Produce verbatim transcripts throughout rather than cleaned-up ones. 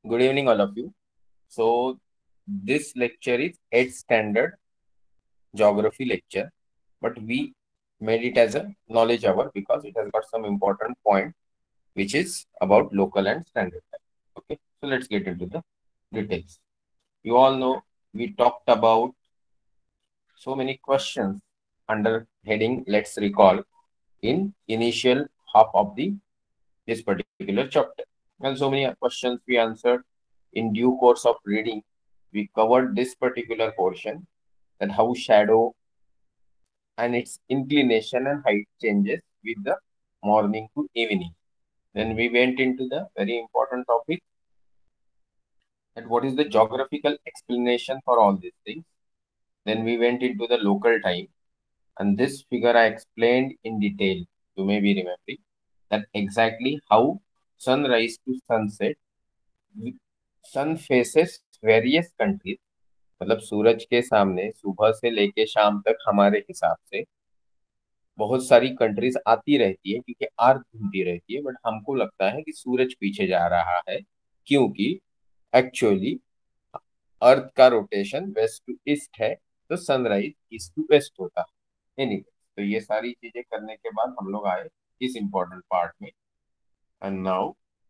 Good evening, all of you. So, this lecture is eighth standard geography lecture, but we made it as a knowledge hour because it has got some important point which is about local and standard time. Okay, so let's get into the details. You all know we talked about so many questions under heading Let's Recall in initial half of the this particular chapter. And so many questions we answered in due course of reading. We covered this particular portion that how shadow and its inclination and height changes with the morning to evening. Then we went into the very important topic that what is the geographical explanation for all these things. Then we went into the local time, and this figure I explained in detail. You may be remembering that exactly how sunrise to sunset sun faces various countries, मतलब सूरज के सामने सुबह से लेके शाम तक हमारे हिसाब से बहुत सारी कंट्रीज आती रहती है क्योंकि अर्थ घूमती रहती है, बट हमको लगता है कि सूरज पीछे जा रहा है क्योंकि एक्चुअली अर्थ का रोटेशन वेस्ट टू ईस्ट है, तो सनराइज ईस्ट टू वेस्ट होता है। एनीवे, तो ये सारी चीजें करने के बाद हम लोग आए इस इंपॉर्टेंट पार्ट में। एंड नाउ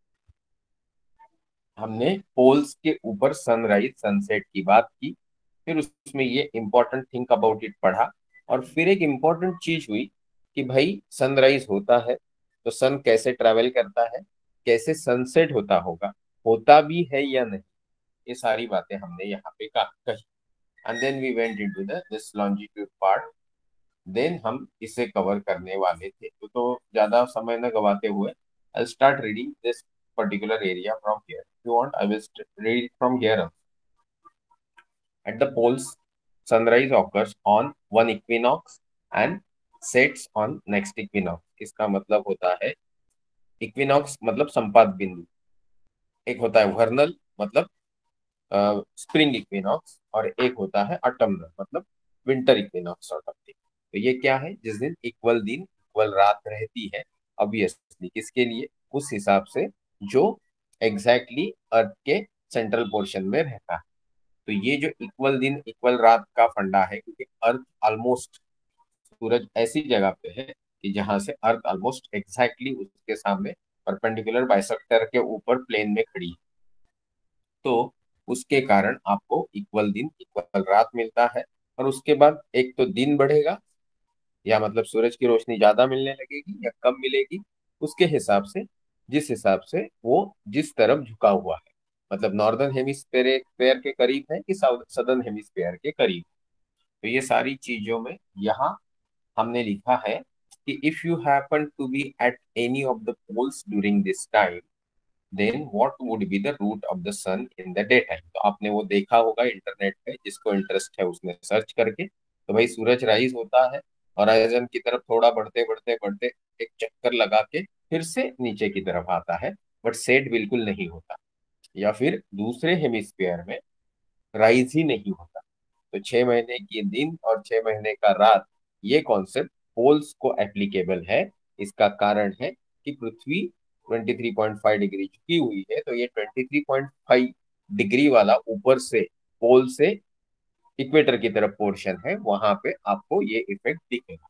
हमने पोल्स के ऊपर सनराइज सनसेट की बात की, फिर उसमें ये इंपॉर्टेंट थिंक अबाउट इट पढ़ा, और फिर एक इंपॉर्टेंट चीज हुई कि भाई सनराइज होता है तो सन कैसे ट्रेवल करता है, कैसे सनसेट होता होगा, होता भी है या नहीं, ये सारी बातें हमने यहाँ पे कहा कही। And then we went into the this longitude part. Then हम इसे कवर करने वाले थे, तो, तो ज्यादा समय न गवाते हुए I start reading this particular area from here. If you want, I will st- read it from here on. At the poles, sunrise occurs on one equinox and sets on next equinox. इसका मतलब होता है equinox मतलब संपात बिंदु, एक होता है वर्नल मतलब स्प्रिंग इक्विनॉक्स, और एक होता है ऑटमनल मतलब winter equinox sort of thing. तो ये क्या है, जिस दिन इक्वल दिन इक्वल रात रहती है, ऑब्वियसली किसके लिए, उस हिसाब से जो एग्जैक्टली exactly अर्थ के सेंट्रल पोर्शन में रहता है। तो ये जो इक्वल दिन इक्वल रात का फंडा है, क्योंकि अर्थ ऑलमोस्ट, सूरज ऐसी जगह पे है कि जहां से अर्थ ऑलमोस्ट एग्जैक्टली उसके सामने परपेंडिकुलर बाइसेक्टर के ऊपर प्लेन में खड़ी है। तो उसके कारण आपको इक्वल दिन इक्वल रात मिलता है, और उसके बाद एक तो दिन बढ़ेगा, या मतलब सूरज की रोशनी ज्यादा मिलने लगेगी या कम मिलेगी, उसके हिसाब से, जिस हिसाब से वो जिस तरफ झुका हुआ है, मतलब नॉर्दर्न हेमिस्फेयर के करीब है कि साउथ सदर्न हेमिस्फेयर के करीब। तो ये सारी चीजों में यहाँ हमने लिखा है कि if you happen to be at any of the poles during this time, then what would be the route of the sun in the day time. तो आपने वो देखा होगा इंटरनेट पे, जिसको इंटरेस्ट है उसने सर्च करके, तो भाई सूरज राइज होता है, होराइजन की तरफ थोड़ा बढ़ते बढ़ते बढ़ते एक चक्कर लगा के फिर से नीचे की तरफ आता है, बट सेट बिल्कुल नहीं होता, या फिर दूसरे हेमिस्फीयर में राइज ही नहीं होता। तो छह महीने की दिन और छह महीने का रात, ये कॉन्सेप्ट पोल्स को एप्लीकेबल है। इसका कारण है कि पृथ्वी तेईस पॉइंट पाँच डिग्री झुकी हुई है, तो ये तेईस पॉइंट पाँच डिग्री वाला ऊपर से पोल से इक्वेटर की तरफ पोर्शन है, वहां पे आपको ये इफेक्ट दिखेगा।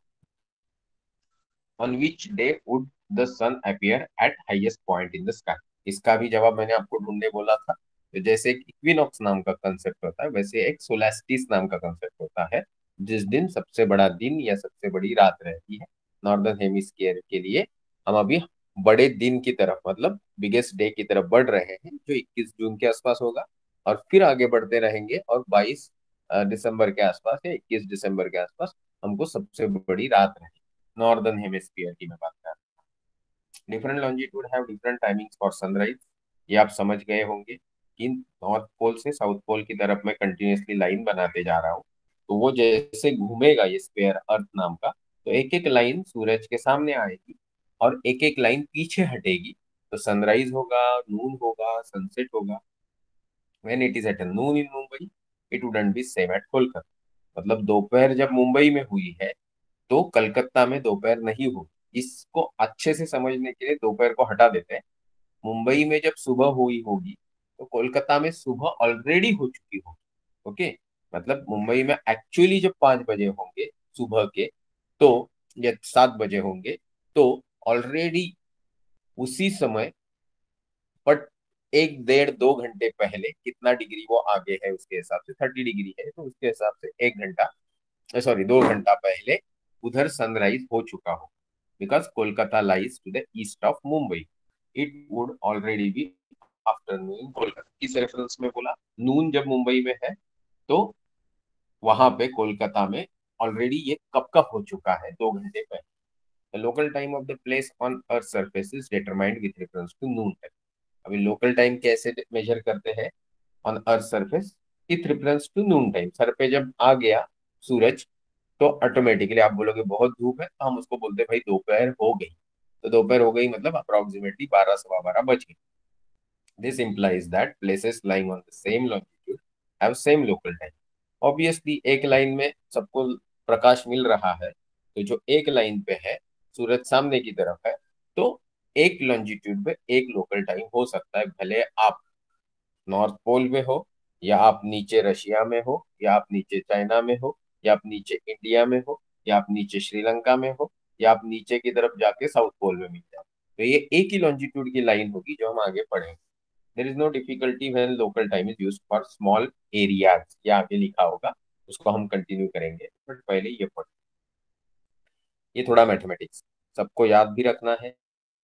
On which day would the sun appear at highest point in the sky. इसका भी जवाब मैंने आपको ढूंढने बोला था। तो जैसे एक इक्विनॉक्स नाम का कंसेप्ट होता है, वैसे एक सोलास्टिस नाम का कंसेप्ट होता है, जिस दिन सबसे बड़ा दिन या सबसे बड़ी रात रहती है नॉर्दर्न हेमिस्फीयर के लिए। हम अभी बड़े दिन की तरफ मतलब बिगेस्ट डे की तरफ बढ़ रहे हैं, जो इक्कीस जून के आसपास होगा, और फिर आगे बढ़ते रहेंगे, और बाईस दिसंबर के आसपास या इक्कीस दिसंबर के आसपास हमको सबसे बड़ी रात रहेगी। नॉर्दर्न हेमिस्फीयर की मैं बात कर रहा हूँ। Different longitude have different timings for sunrise. ये आप समझ गए होंगे कि नॉर्थ पोल से साउथ पोल की तरफ मैं कंटिन्यूअसली लाइन बनाते जा रहा हूँ, तो वो जैसे घूमेगा ये स्फीयर अर्थ नाम का, तो एक एक लाइन सूरज के सामने आएगी और एक एक लाइन पीछे हटेगी। तो सनराइज होगा, नून होगा, सनसेट होगा। When it is at noon in Mumbai, it wouldn't be same at Kolkata. मतलब दोपहर जब मुंबई में हुई है, तो कलकत्ता में दोपहर नहीं होगी। इसको अच्छे से समझने के लिए दोपहर को हटा देते हैं। मुंबई में जब सुबह हुई होगी, तो कोलकाता में सुबह ऑलरेडी हो चुकी हो। ओके, मतलब मुंबई में एक्चुअली जब पांच बजे होंगे सुबह के, तो या सात बजे होंगे, तो ऑलरेडी उसी समय, बट एक डेढ़ दो घंटे पहले कितना डिग्री वो आगे है उसके हिसाब से थर्टी डिग्री है, तो उसके हिसाब से एक घंटा, सॉरी दो घंटा पहले उधर सनराइज हो चुका हो। Because Kolkata lies to the east of Mumbai, it would already be afternoon Kolkata. किस रेफरेंस में बोला? नून जब मुंबई में है, तो वहां पे कोलकाता में ऑलरेडी ये कब कब हो चुका है, दो घंटे पहले। The local time of the place on Earth surface is determined with reference to noon time. अभी लोकल टाइम कैसे मेजर करते हैं? On earth surface with reference to noon time. सर पे जब आ गया सूरज, तो ऑटोमेटिकली आप बोलोगे बहुत धूप है, तो हम उसको बोलते हैं भाई दोपहर हो गई। तो दोपहर हो गई मतलब अप्रोक्सीमेटली बारह सवा बारह बज गई। This implies that places lying on the same longitude have same local time. Obviously एक लाइन में सबको प्रकाश मिल रहा है, तो जो एक लाइन पे है, सूरज सामने की तरफ है, तो एक लॉन्जिट्यूड पे एक लोकल टाइम हो सकता है, भले आप नॉर्थ पोल में हो, या आप नीचे रशिया में हो, या आप नीचे चाइना में हो, या आप नीचे इंडिया में हो, या आप नीचे श्रीलंका में हो, या आप नीचे की तरफ जाके साउथ पोल में मिल जाओ, तो ये एक ही लॉन्जिट्यूड की लाइन होगी जो हम आगे पढ़ेंगे। There is no difficulty when local time is used for small areas, ये आगे लिखा होगा, उसको हम कंटिन्यू करेंगे, बट पहले ये पढ़। ये थोड़ा मैथमेटिक्स सबको याद भी रखना है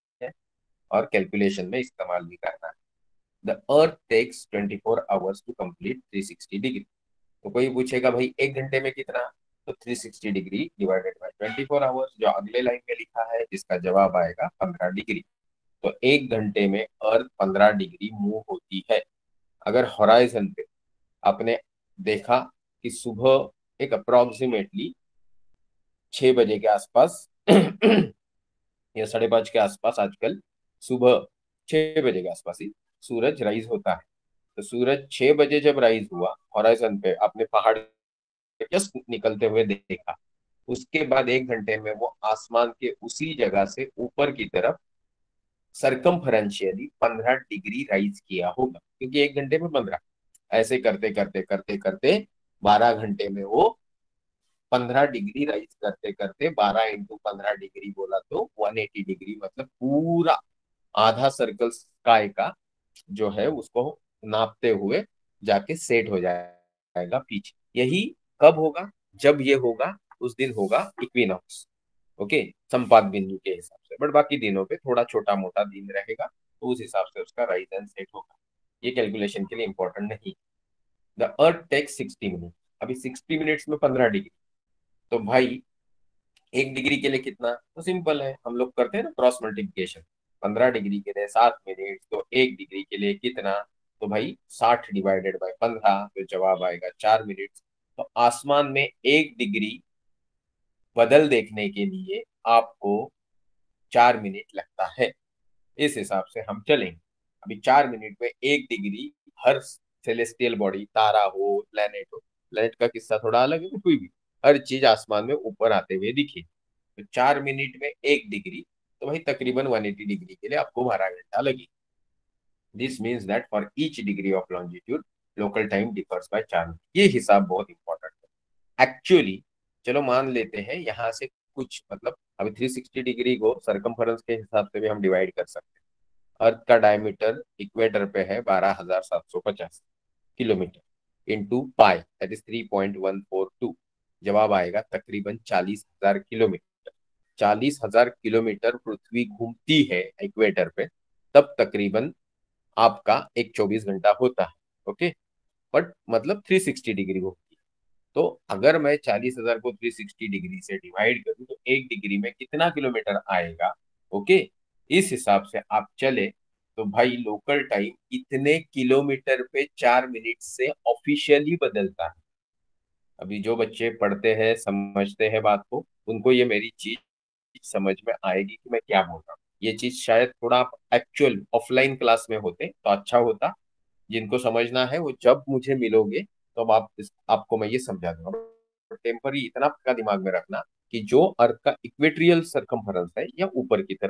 और कैलकुलेशन में इस्तेमाल भी करना है। The earth takes twenty four hours to complete three sixty degree. तो कोई पूछेगा भाई एक घंटे में कितना, तो three sixty degree divided by twenty four hours, जो अगले लाइन में लिखा है, जिसका जवाब आएगा पंद्रह डिग्री। तो एक घंटे में अर्थ पंद्रह डिग्री मूव होती है। अगर होराइजन पे आपने देखा कि सुबह एक अप्रोक्सीमेटली छह बजे के आसपास या साढ़े पांच के आसपास, आजकल सुबह छह बजे के आसपास ही सूरज राइज होता है। तो सूरज छह बजे जब राइज हुआ होराइजन पे, आपने पहाड़ जस्ट निकलते हुए देखा, उसके बाद एक घंटे में वो आसमान के उसी जगह से ऊपर की तरफ सरकमफरेंशियली पंद्रह डिग्री राइज किया होगा, क्योंकि एक घंटे में पंद्रह, ऐसे करते करते करते करते बारह घंटे में वो पंद्रह डिग्री राइज करते करते, बारह इंटू पंद्रह डिग्री बोला तो वन एटी डिग्री, मतलब पूरा आधा सर्कल स्काई का जो है उसको नापते हुए जाके सेट हो जाएगा पीछे। यही कब होगा? जब ये होगा उस दिन होगा इक्विनॉक्स। ओके, संपात बिंदु के हिसाब से, बट बाकी दिनों पे थोड़ा छोटा मोटा दिन रहेगा, तो उस हिसाब से उसका राइज एंड सेट होगा। ये कैलकुलेशन के लिए इंपॉर्टेंट नहीं। The earth takes sixty minute. अभी सिक्सटी मिनट्स में पंद्रह डिग्री, तो भाई एक डिग्री के लिए कितना? तो सिंपल है, हम लोग करते हैं ना क्रॉस मल्टीप्लिकेशन। पंद्रह डिग्री के लिए सात मिनट, तो एक डिग्री के लिए कितना? तो भाई साठ डिवाइडेड बाय पंद्रह, तो जवाब आएगा चार मिनट। तो आसमान में एक डिग्री बदल देखने के लिए आपको चार मिनट लगता है। इस हिसाब से हम चलेंगे। अभी चार मिनट में एक डिग्री, हर सेलेस्टियल बॉडी, तारा हो, प्लेनेट हो, प्लेनेट का किस्सा थोड़ा अलग है, तो कोई भी हर चीज आसमान में ऊपर आते हुए दिखे, तो चार मिनट में एक डिग्री, तो भाई तकरीबन वन एटी डिग्री के लिए आपको बारह घंटा लगे। This means that for each degree of longitude local time differs by चार मिनट। ये हिसाब बहुत इंपॉर्टेंट है एक्चुअली। चलो मान लेते हैं यहाँ से कुछ, मतलब अभी थ्री सिक्सटी डिग्री को सरकमफरेंस के हिसाब से भी हम डिवाइड कर सकते हैं। अर्थ का डायमीटर इक्वेटर पे है बारह हजार सात सौ पचास kilometre, into pi that is three point one four two, जवाब आएगा तकरीबन चालीस हजार किलोमीटर। चालीस हजार किलोमीटर पृथ्वी घूमती है इक्वेटर पे, तब तकरीबन आपका एक चौबीस घंटा होता है। ओके, बट मतलब थ्री सिक्सटी डिग्री होती है। तो अगर मैं चालीस हजार को थ्री सिक्सटी डिग्री से डिवाइड करूं, तो एक डिग्री में कितना किलोमीटर आएगा? ओके, इस हिसाब से आप चले, तो भाई लोकल टाइम इतने किलोमीटर पे चार मिनट से ऑफिशियली बदलता है। अभी जो बच्चे पढ़ते हैं, समझते हैं बात को, उनको ये मेरी चीज समझ में आएगी कि मैं क्या बोल रहा हूँ। ये चीज शायद थोड़ा आप एक्चुअल ऑफलाइन क्लास में होते तो अच्छा होता। जिनको समझना है वो जब मुझे मिलोगे, तो अब आप इस, आपको मैं ये समझा दूंगा। टेम्परी इतना आपका दिमाग में रखना कि जो अर्थ का इक्वेट्रियल सरकमफरेंस है या ऊपर की तरफ,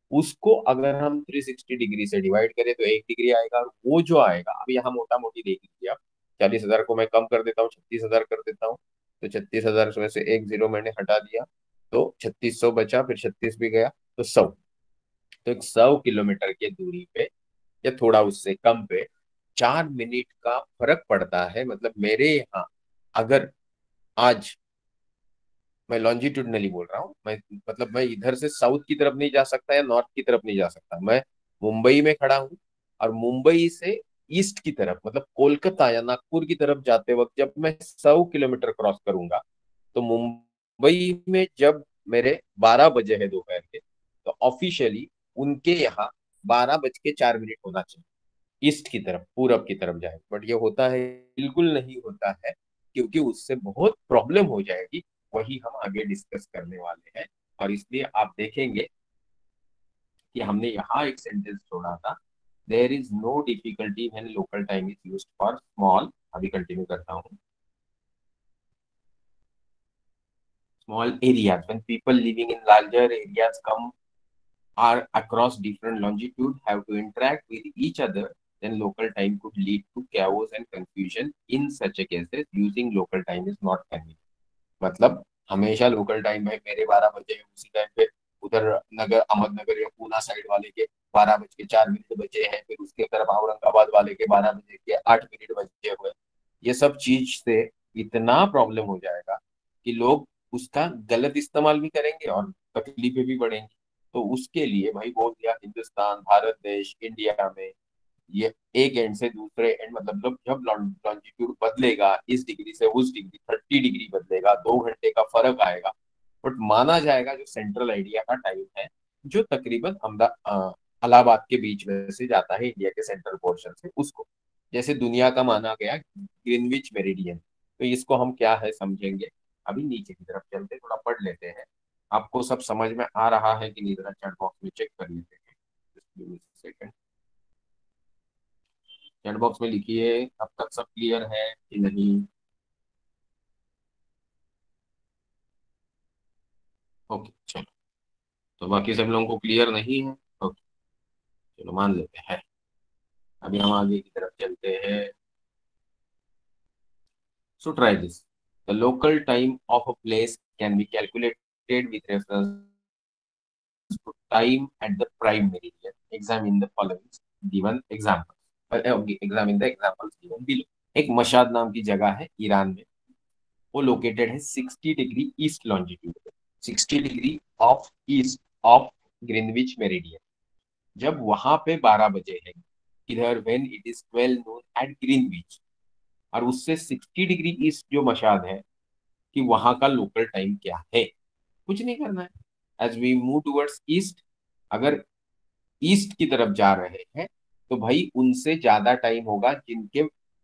उसको अगर हम थ्री सिक्सटी डिग्री से डिवाइड करें तो एक डिग्री आएगा, और वो जो आएगा, अब यहाँ मोटा मोटी देख लीजिए आप, चालीस हजार को मैं कम कर देता हूँ, छत्तीस हजार कर देता हूँ, तो छत्तीस हजार में से एक जीरो मैंने हटा दिया, तो छत्तीस सौ बचा, फिर छत्तीस भी गया, तो सौ। तो एक सौ किलोमीटर की दूरी पे या थोड़ा उससे कम पे चार मिनट का फर्क पड़ता है। मतलब मेरे यहाँ अगर आज, मैं लॉन्जिट्यूडनली बोल रहा हूँ, मैं मतलब मैं इधर से साउथ की तरफ नहीं जा सकता या नॉर्थ की तरफ नहीं जा सकता, मैं मुंबई में खड़ा हूँ, और मुंबई से ईस्ट की तरफ मतलब कोलकाता या नागपुर की तरफ जाते वक्त जब मैं सौ किलोमीटर क्रॉस करूंगा, तो मुंबई में जब मेरे बारह बजे है दोपहर के, तो ऑफिशियली उनके यहाँ बारह बज के चार मिनट होना चाहिए, ईस्ट की तरफ, पूरब की तरफ जाए, बट ये होता है, बिल्कुल नहीं होता है, क्योंकि उससे बहुत प्रॉब्लम हो जाएगी। वही हम आगे डिस्कस करने वाले हैं। और इसलिए आप देखेंगे कि हमने यहाँ एक सेंटेंस छोड़ा था, there is no difficulty when local time is used for small, अभी कंटिन्यू करता हूँ, small areas when people living in larger areas come are across different longitude have to interact with each other, then local time could lead to chaos and confusion. In such a cases, using local time is not convenient. मतलब हमेशा local time भाई मेरे बारह बजे हैं, उसी time पे उधर नगर अहमदनगर या पूना साइड वाले के बारह बज के चार मिनट बजे हैं, फिर उसके तरफ औरंगाबाद वाले के बारह बजे के आठ मिनट बजे हुए। ये सब चीज से इतना प्रॉब्लम हो जाएगा कि लोग उसका गलत इस्तेमाल भी करेंगे और तकलीफें भी बढ़ेंगी। तो उसके लिए भाई बोल दिया, हिंदुस्तान, भारत देश, इंडिया में ये एक एंड से दूसरे एंड, मतलब जब जब लॉन्जिट्यूड बदलेगा, इस डिग्री से उस डिग्री थर्टी डिग्री बदलेगा, दो घंटे का फर्क आएगा, बट माना जाएगा जो सेंट्रल आइडिया का टाइम है, जो तकरीबन अहमदा इलाहाबाद के बीच में से जाता है इंडिया के सेंट्रल पोर्शन से, उसको जैसे दुनिया का माना गया ग्रीनविच मेरिडियन। तो इसको हम क्या है समझेंगे, अभी नीचे की तरफ चलते थोड़ा पढ़ लेते हैं। आपको सब समझ में आ रहा है कि नहीं, जरा चैट बॉक्स में चेक कर लेते हैं, सेकंड, चैट बॉक्स में लिखिए अब तक सब क्लियर है कि नहीं। ओके चलो, तो बाकी सब लोगों को क्लियर नहीं है। ओके चलो मान लेते हैं। अभी हम आगे की तरफ चलते हैं। So try this, the local time of a place can be calculated with reference to time at the prime meridian, examine the following given example, examine the examples given below. एक मशाद नाम की जगह है Iran में, वो located है sixty degree east longitude पे, sixty degree of east of Greenwich meridian. जब वहां पे बारह बजे है, इधर when it is twelve noon at Greenwich, और उससे सिक्सटी डिग्री ईस्ट जो मशाद है कि वहां का लोकल टाइम क्या है, कुछ नहीं करना है। As we move towards east, अगर ईस्ट की तरफ जा रहे हैं, तो भाई उनसे ज्यादा टाइम होगा जिनके,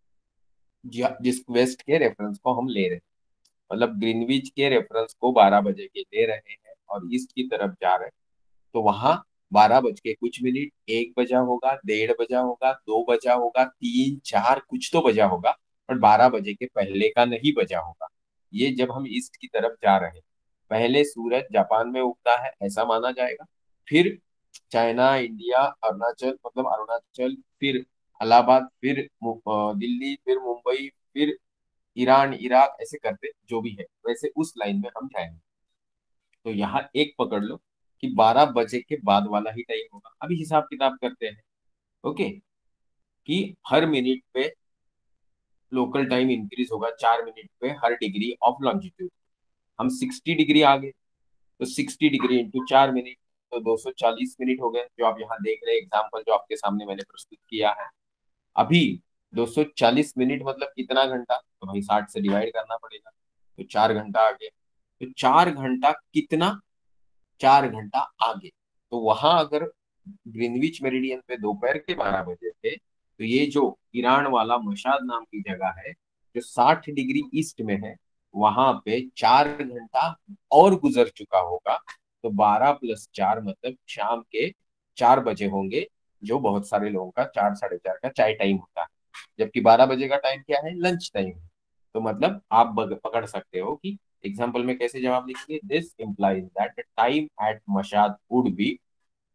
जिस वेस्ट के रेफरेंस को हम ले रहे हैं, मतलब ग्रीनविच के रेफरेंस को बारह बजे के ले रहे हैं और ईस्ट की तरफ जा रहे हैं, तो वहां बारह बज के कुछ मिनट, एक बजा होगा, डेढ़ बजा होगा, दो बजा होगा, तीन चार कुछ तो बजा होगा, और बारह बजे के पहले का नहीं बजा होगा। ये जब हम ईस्ट की तरफ जा रहे हैं, पहले सूरज जापान में उगता है ऐसा माना जाएगा, फिर चाइना, इंडिया, अरुणाचल, मतलब अरुणाचल, फिर इलाहाबाद, फिर मु- अ, दिल्ली, फिर मुंबई, फिर ईरान, इराक, ऐसे करते जो भी है वैसे उस लाइन में हम जाएंगे। तो यहाँ एक पकड़ लो कि बारह बजे के बाद वाला ही टाइम होगा। अभी हिसाब किताब करते हैं। ओके, कि हर मिनट पे लोकल टाइम इंक्रीज होगा चार मिनट पे हर डिग्री ऑफ लॉन्जिट्यूड। हम सिक्सटी डिग्री आ गए, तो सिक्सटी डिग्री इंटू चार मिनट, तो दो सौ चालीस मिनट हो गए, जो आप यहाँ देख रहे हैं एग्जाम्पल जो आपके सामने मैंने प्रस्तुत किया है। अभी दो सौ चालीस मिनट मतलब कितना घंटा, तो भाई साठ से डिवाइड करना पड़ेगा, तो चार घंटा आगे, तो चार घंटा कितना, चार घंटा आगे। तो वहां अगर ग्रीनविच मेरिडियन पे दोपहर के बारह बजे थे, तो ये जो ईरान वाला मशाद नाम की जगह है जो साठ डिग्री ईस्ट में है, वहां पे चार घंटा और गुजर चुका होगा। तो बारह प्लस चार मतलब शाम के चार बजे होंगे, जो बहुत सारे लोगों का चार साढ़े चार का चाय टाइम होता है, जबकि बारह बजे का टाइम क्या है, लंच टाइम। तो मतलब आप बग- पकड़ सकते हो कि एग्जाम्पल में कैसे जवाब लिखेंगे, this implies that the time at Mashhad would be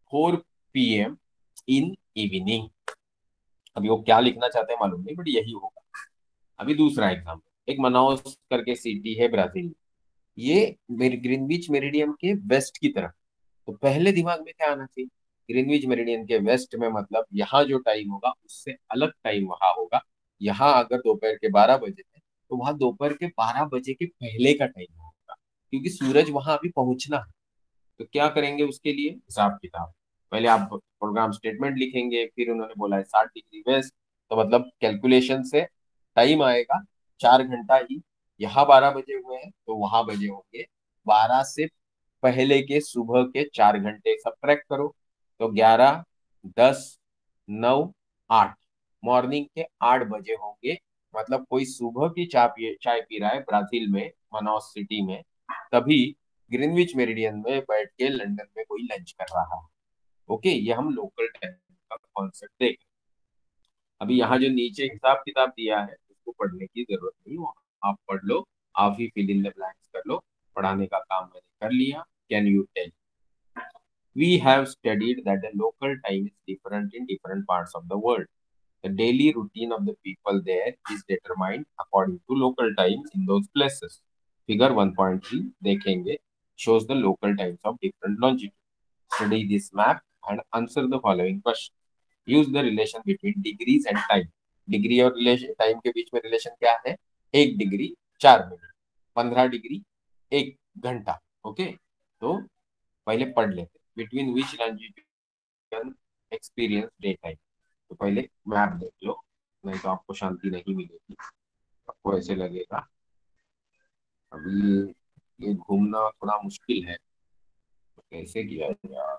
four P M in evening. अभी वो क्या लिखना चाहते हैं मालूम नहीं, बट यही होगा। अभी दूसरा एग्जाम्पल, एक मनाउस करके सिटी है ब्राजील, ये मेरी ग्रीनविच मेरिडियन के वेस्ट की तरफ। तो पहले दिमाग में क्या आना चाहिए, ग्रीनविच मेरिडियन के वेस्ट में मतलब यहाँ जो टाइम होगा उससे अलग टाइम वहां होगा। यहाँ अगर दोपहर के बारह बजे है तो वहां दोपहर के बारह बजे के पहले का टाइम होगा, क्योंकि सूरज वहां अभी पहुंचना है। तो क्या करेंगे उसके लिए हिसाब किताब, पहले आप प्रोग्राम स्टेटमेंट लिखेंगे, फिर उन्होंने बोला है साठ डिग्री वेस्ट, तो मतलब कैलकुलेशन से टाइम आएगा चार घंटा ही। यहाँ बारह बजे हुए हैं तो वहां बजे होंगे बारह से पहले के सुबह के चार घंटे, सब्ट्रैक्ट करो। तो ग्यारह, दस, नौ, आठ, मॉर्निंग के आठ बजे होंगे। मतलब कोई सुबह की चाय पी चाय पी रहा है ब्राजील में, मनाउस सिटी में, तभी ग्रीनविच मेरिडियन में बैठ के लंदन में कोई लंच कर रहा है। ओके, ये हम लोकल टाइम का कॉन्सेप्ट देख। अभी यहाँ जो नीचे हिसाब किताब दिया है उसको पढ़ने की जरूरत नहीं, वो आप पढ़ लो, आप ही फिल इन द ब्लैंक्स कर लो। पढ़ाने का काम मैंने कर लिया। Can you tell? We have studied that the local time is different in different parts of the world. The daily routine of the people there is determined according to local time in those places. Figure one point three देखेंगे, shows the local times of different longitude. Study this map and answer the following question. Use the relation between degrees and time. Degree और relation time के बीच में relation क्या है? एक degree चार minute, पंद्रह डिग्री एक घंटा। ओके, तो पहले पढ़ लेते, between which longitude experience day time. तो पहले मैप देख लो, नहीं तो आपको शांति नहीं मिलेगी, आपको ऐसे लगेगा अभी ये घूमना थोड़ा मुश्किल है। तो कैसे किया जाए,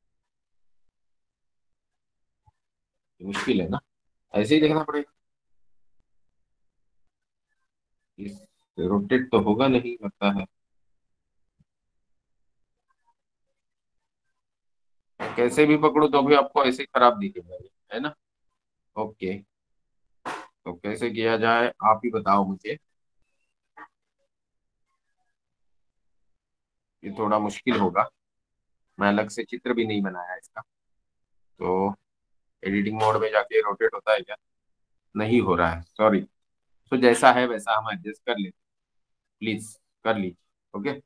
ये मुश्किल है ना, ऐसे ही देखना पड़ेगा। इस रोटेट तो होगा नहीं लगता है, कैसे भी पकड़ो तो भी आपको ऐसे ही खराब दिखेगा ये, है ना। ओके, तो कैसे किया जाए आप ही बताओ मुझे, ये थोड़ा मुश्किल होगा। मैं अलग से चित्र भी नहीं बनाया इसका, तो एडिटिंग मोड में जाके रोटेट होता है क्या? नहीं हो रहा है, सॉरी। तो जैसा है वैसा हम एडजस्ट कर लेते, प्लीज कर लीजिए। ओके,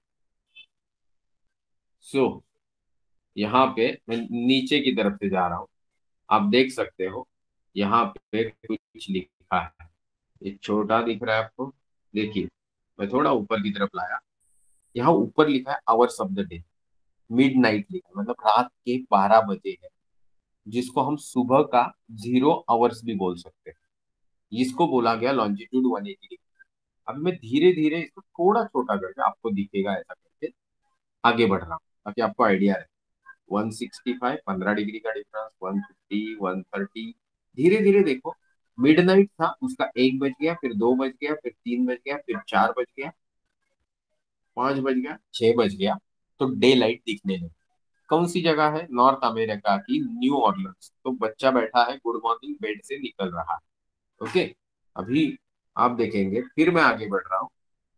सो यहाँ पे मैं नीचे की तरफ से जा रहा हूँ, आप देख सकते हो यहाँ पे कुछ लिखा है, ये छोटा दिख रहा है आपको, देखिए मैं थोड़ा ऊपर की तरफ लाया, यहाँ ऊपर लिखा है hours of the day, midnight लिखा है, मतलब रात के बारह बजे है, जिसको हम सुबह का जीरो आवर्स भी बोल सकते हैं। इसको बोला गया लॉन्जिट्यूड वन एटी डिग्री। अभी मैं धीरे धीरे इसको थोड़ा छोटा करके आपको दिखेगा ऐसा करके आगे बढ़ रहा हूँ, ताकि आपको आइडिया रहे। वन सिक्सटी फाइव, पंद्रह डिग्री का difference, one fifty, one thirty, धीरे धीरे देखो। मिडनाइट था, उसका एक बज गया, फिर दो बज गया, फिर तीन बज गया, फिर चार बज गया, पांच बज गया, छह बज गया, तो डे लाइट दिखने लगी। कौन सी जगह है? नॉर्थ अमेरिका की न्यू ऑर्लियंस। तो बच्चा बैठा है, गुड मॉर्निंग बेड से निकल रहा है। ओके, अभी आप देखेंगे, फिर मैं आगे बढ़ रहा हूँ।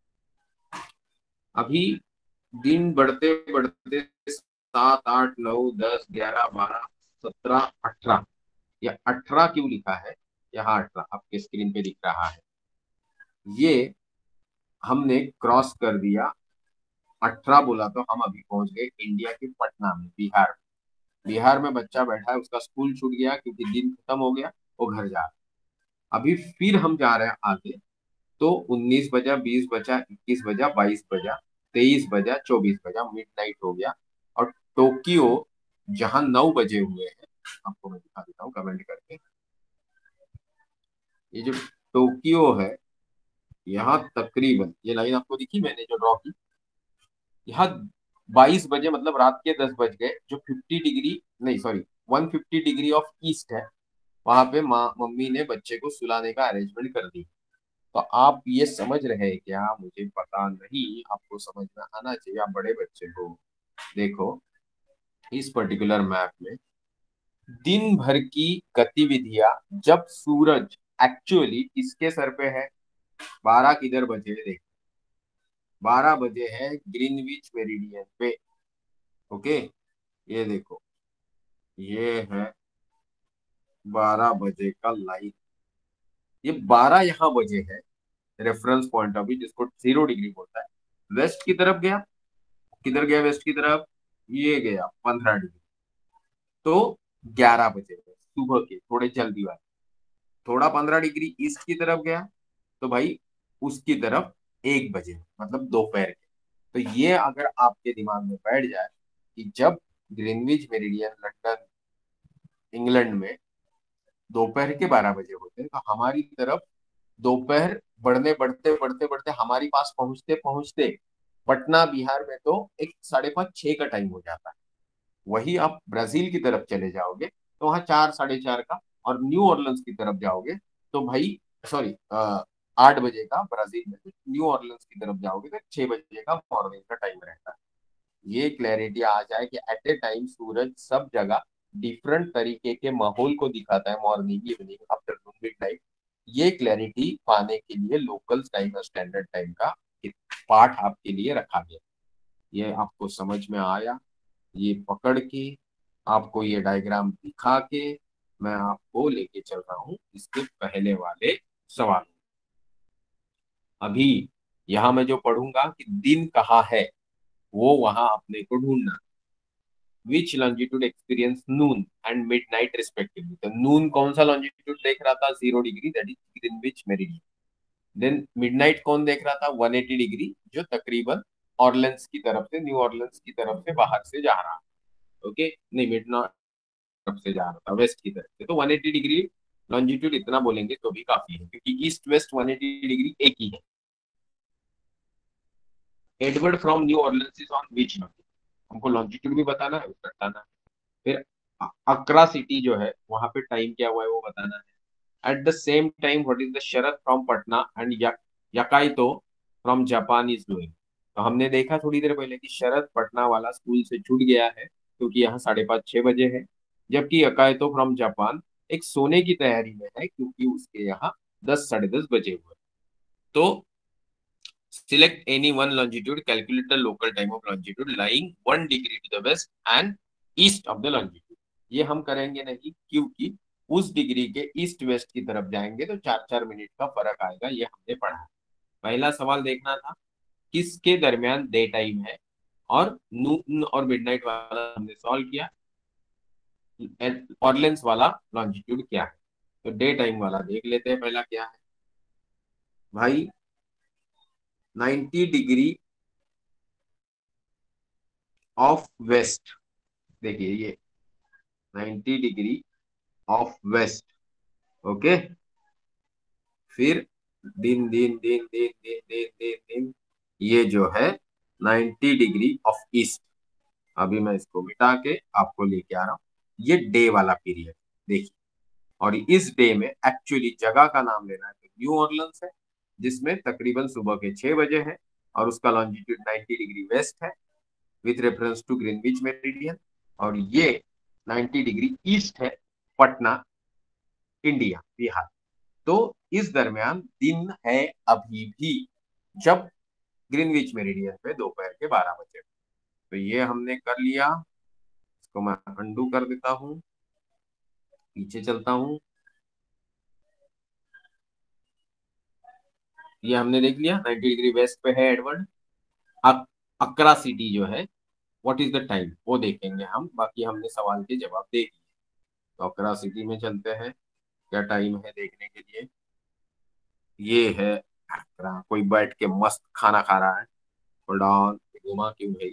अभी दिन बढ़ते बढ़ते सात, आठ, नौ, दस, ग्यारह, बारह, सत्रह, अठारह, या अठारह क्यों लिखा है, यहाँ अठारह आपके स्क्रीन पे दिख रहा है, ये हमने क्रॉस कर दिया। अठारह बोला तो हम अभी पहुंच गए इंडिया के पटना में, बिहार में। बिहार में बच्चा बैठा है, उसका स्कूल छूट गया क्योंकि दिन खत्म हो गया, वो घर जा रहा है। अभी फिर हम जा रहे हैं आगे, तो उन्नीस बजा, बीस बजा, इक्कीस बजा, बाईस बजा, तेईस बजा, चौबीस बजा, मिड नाइट हो गया। और टोक्यो जहां नौ बजे हुए हैं, आपको मैं दिखा देता हूँ कमेंट करके, ये जो टोक्यो है, यहाँ तकरीबन ये लाइन आपको दिखी मैंने जो ड्रॉ की, यहाँ बाईस बजे मतलब रात के दस बज गए, जो फिफ्टी डिग्री, नहीं sorry, one fifty degree of east है, वहां पे माँ मम्मी ने बच्चे को सुलाने का अरेंजमेंट कर दी। तो आप ये समझ रहे हैं क्या? मुझे पता नहीं, आपको समझ में आना चाहिए, आप बड़े बच्चे को। देखो, इस पर्टिकुलर मैप में दिन भर की गतिविधियां, जब सूरज एक्चुअली किसके सर पे है, बारह किधर बजे देख, बारह बजे है ग्रीनविच मेरिडियन पे। ओके, ये देखो, ये है बारह बजे का लाइन। ये बारह यहाँ बजे है, रेफरेंस पॉइंट ऑफ व्यू जिसको जीरो डिग्री बोलता है। वेस्ट की तरफ गया, किधर गया वेस्ट की तरफ, ये गया पंद्रह डिग्री। तो ग्यारह बजे सुबह के थोड़े जल्दी वाले, थोड़ा पंद्रह डिग्री ईस्ट की तरफ गया, तो भाई उसकी तरफ एक बजे, मतलब दोपहर के। तो ये अगर आपके दिमाग में बैठ जाए कि जब ग्रीनविच मेरिडियन लंदन इंग्लैंड में दोपहर के बारह बजे होते हैं, तो हमारी तरफ दोपहर बढ़ने बढ़ते बढ़ते बढ़ते हमारी पास पहुंचते पहुंचते पटना बिहार में तो एक साढ़े पाँच छह का टाइम हो जाता है। वही आप ब्राजील की तरफ चले जाओगे तो वहाँ चार साढ़े चार का, और न्यू ऑर्लिन्स की तरफ जाओगे तो भाई, सॉरी, आठ बजे का ब्राजील में, तो न्यू ऑर्लिन्स की तरफ जाओगे तो छह बजे का मॉर्निंग का टाइम रहता है। ये क्लैरिटी आ जाए कि एट ए टाइम सूरज सब जगह डिफरेंट तरीके के माहौल को दिखाता है, मॉर्निंग, इवनिंग, आफ्टरनून, मिडनाइट। ये क्लैरिटी पाने के लिए लोकल टाइम और स्टैंडर्ड टाइम का एक पार्ट आपके लिए रखा गया। ये आपको समझ में आया? ये पकड़ के, आपको ये डायग्राम दिखा के मैं आपको लेके चल रहा हूँ इसके पहले वाले सवाल। अभी यहाँ मैं जो पढ़ूंगा कि दिन कहाँ है, वो वहां अपने को ढूंढना। Which longitude experience noon and midnight respectively. तो नून कौन सा लॉन्जिट्यूड देख रहा था, zero degree, that is Greenwich meridian. Then midnight कौन देख रहा था, वन एटी डिग्री, जो तकरीबन ऑर्लेंस की तरफ से, न्यू ऑर्लेंस की तरफ से बाहर से जा रहा। ओके, नहीं, मिड तरफ से जा रहा था, वेस्ट की तरफ से, तो वन एटी डिग्री लॉन्जिट्यूड इतना बोलेंगे तो भी काफी है, क्योंकि east west one eighty degree एक ही है। Edward from New Orleans is on which longitude, हमको लॉन्जिट्यूड भी बताना है, बताना है। फिर अक्रा सिटी जो है वहां पे टाइम क्या हुआ है वो बताना है। At the same time what is the Sharad from Patna and Yukito from Japan is doing. तो हमने देखा थोड़ी देर पहले कि शरद पटना वाला स्कूल से छूट गया है क्योंकि यहाँ साढ़े पाँच छह बजे है, जबकि यकाइतो फ्रॉम जापान एक सोने की तैयारी में है क्योंकि उसके यहाँ दस साढ़े दस बजे हुए। तो select any one longitude, calculate the local time of longitude lying one degree to the west and east of the longitude। ये हम करेंगे नहीं क्योंकि उस डिग्री के ईस्ट वेस्ट की तरफ जाएंगे तो चार चार मिनट का फर्क आएगा, ये हमने पढ़ा है। पहला सवाल देखना था किसके दरमियान डे टाइम है, और नून और मिडनाइट वाला हमने सॉल्व किया। ऑर्लेंस वाला लॉन्जिट्यूड क्या है, तो डे टाइम वाला देख लेते हैं पहला क्या है भाई। नाइन्टी डिग्री ऑफ वेस्ट, देखिए ये ninety degree of west. Okay, फिर दिन दिन दिन दिन दिन दिन दिन दिन ये जो है नाइन्टी डिग्री ऑफ ईस्ट। अभी मैं इसको मिटा के आपको लेके आ रहा हूँ, ये डे वाला पीरियड देखिए। और इस डे में एक्चुअली जगह का नाम लेना है तो न्यू ऑर्लिन्स है, जिसमें तकरीबन सुबह के छह बजे है, और उसका लॉन्जिट्यूड नाइन्टी डिग्री वेस्ट है with reference to Greenwich meridian. और ये नाइन्टी डिग्री ईस्ट है, पटना, इंडिया, बिहार। तो इस दरमियान दिन है अभी भी, जब ग्रीनविच मेरिडियन पे दोपहर के बारह बजे। तो ये हमने कर लिया, इसको मैं अंडू कर देता हूँ, पीछे चलता हूँ। ये हमने देख लिया नाइन्टी डिग्री वेस्ट पे है एडवर्ड। अक, अकरा सिटी जो है, व्हाट इज द टाइम, वो देखेंगे हम, बाकी हमने सवाल के जवाब दे दिए। तो अकरा सिटी में चलते हैं, क्या टाइम है देखने के लिए। ये है अकरा, कोई बैठ के मस्त खाना खा रहा है। होल्ड ऑन, घुमा क्यों भाई,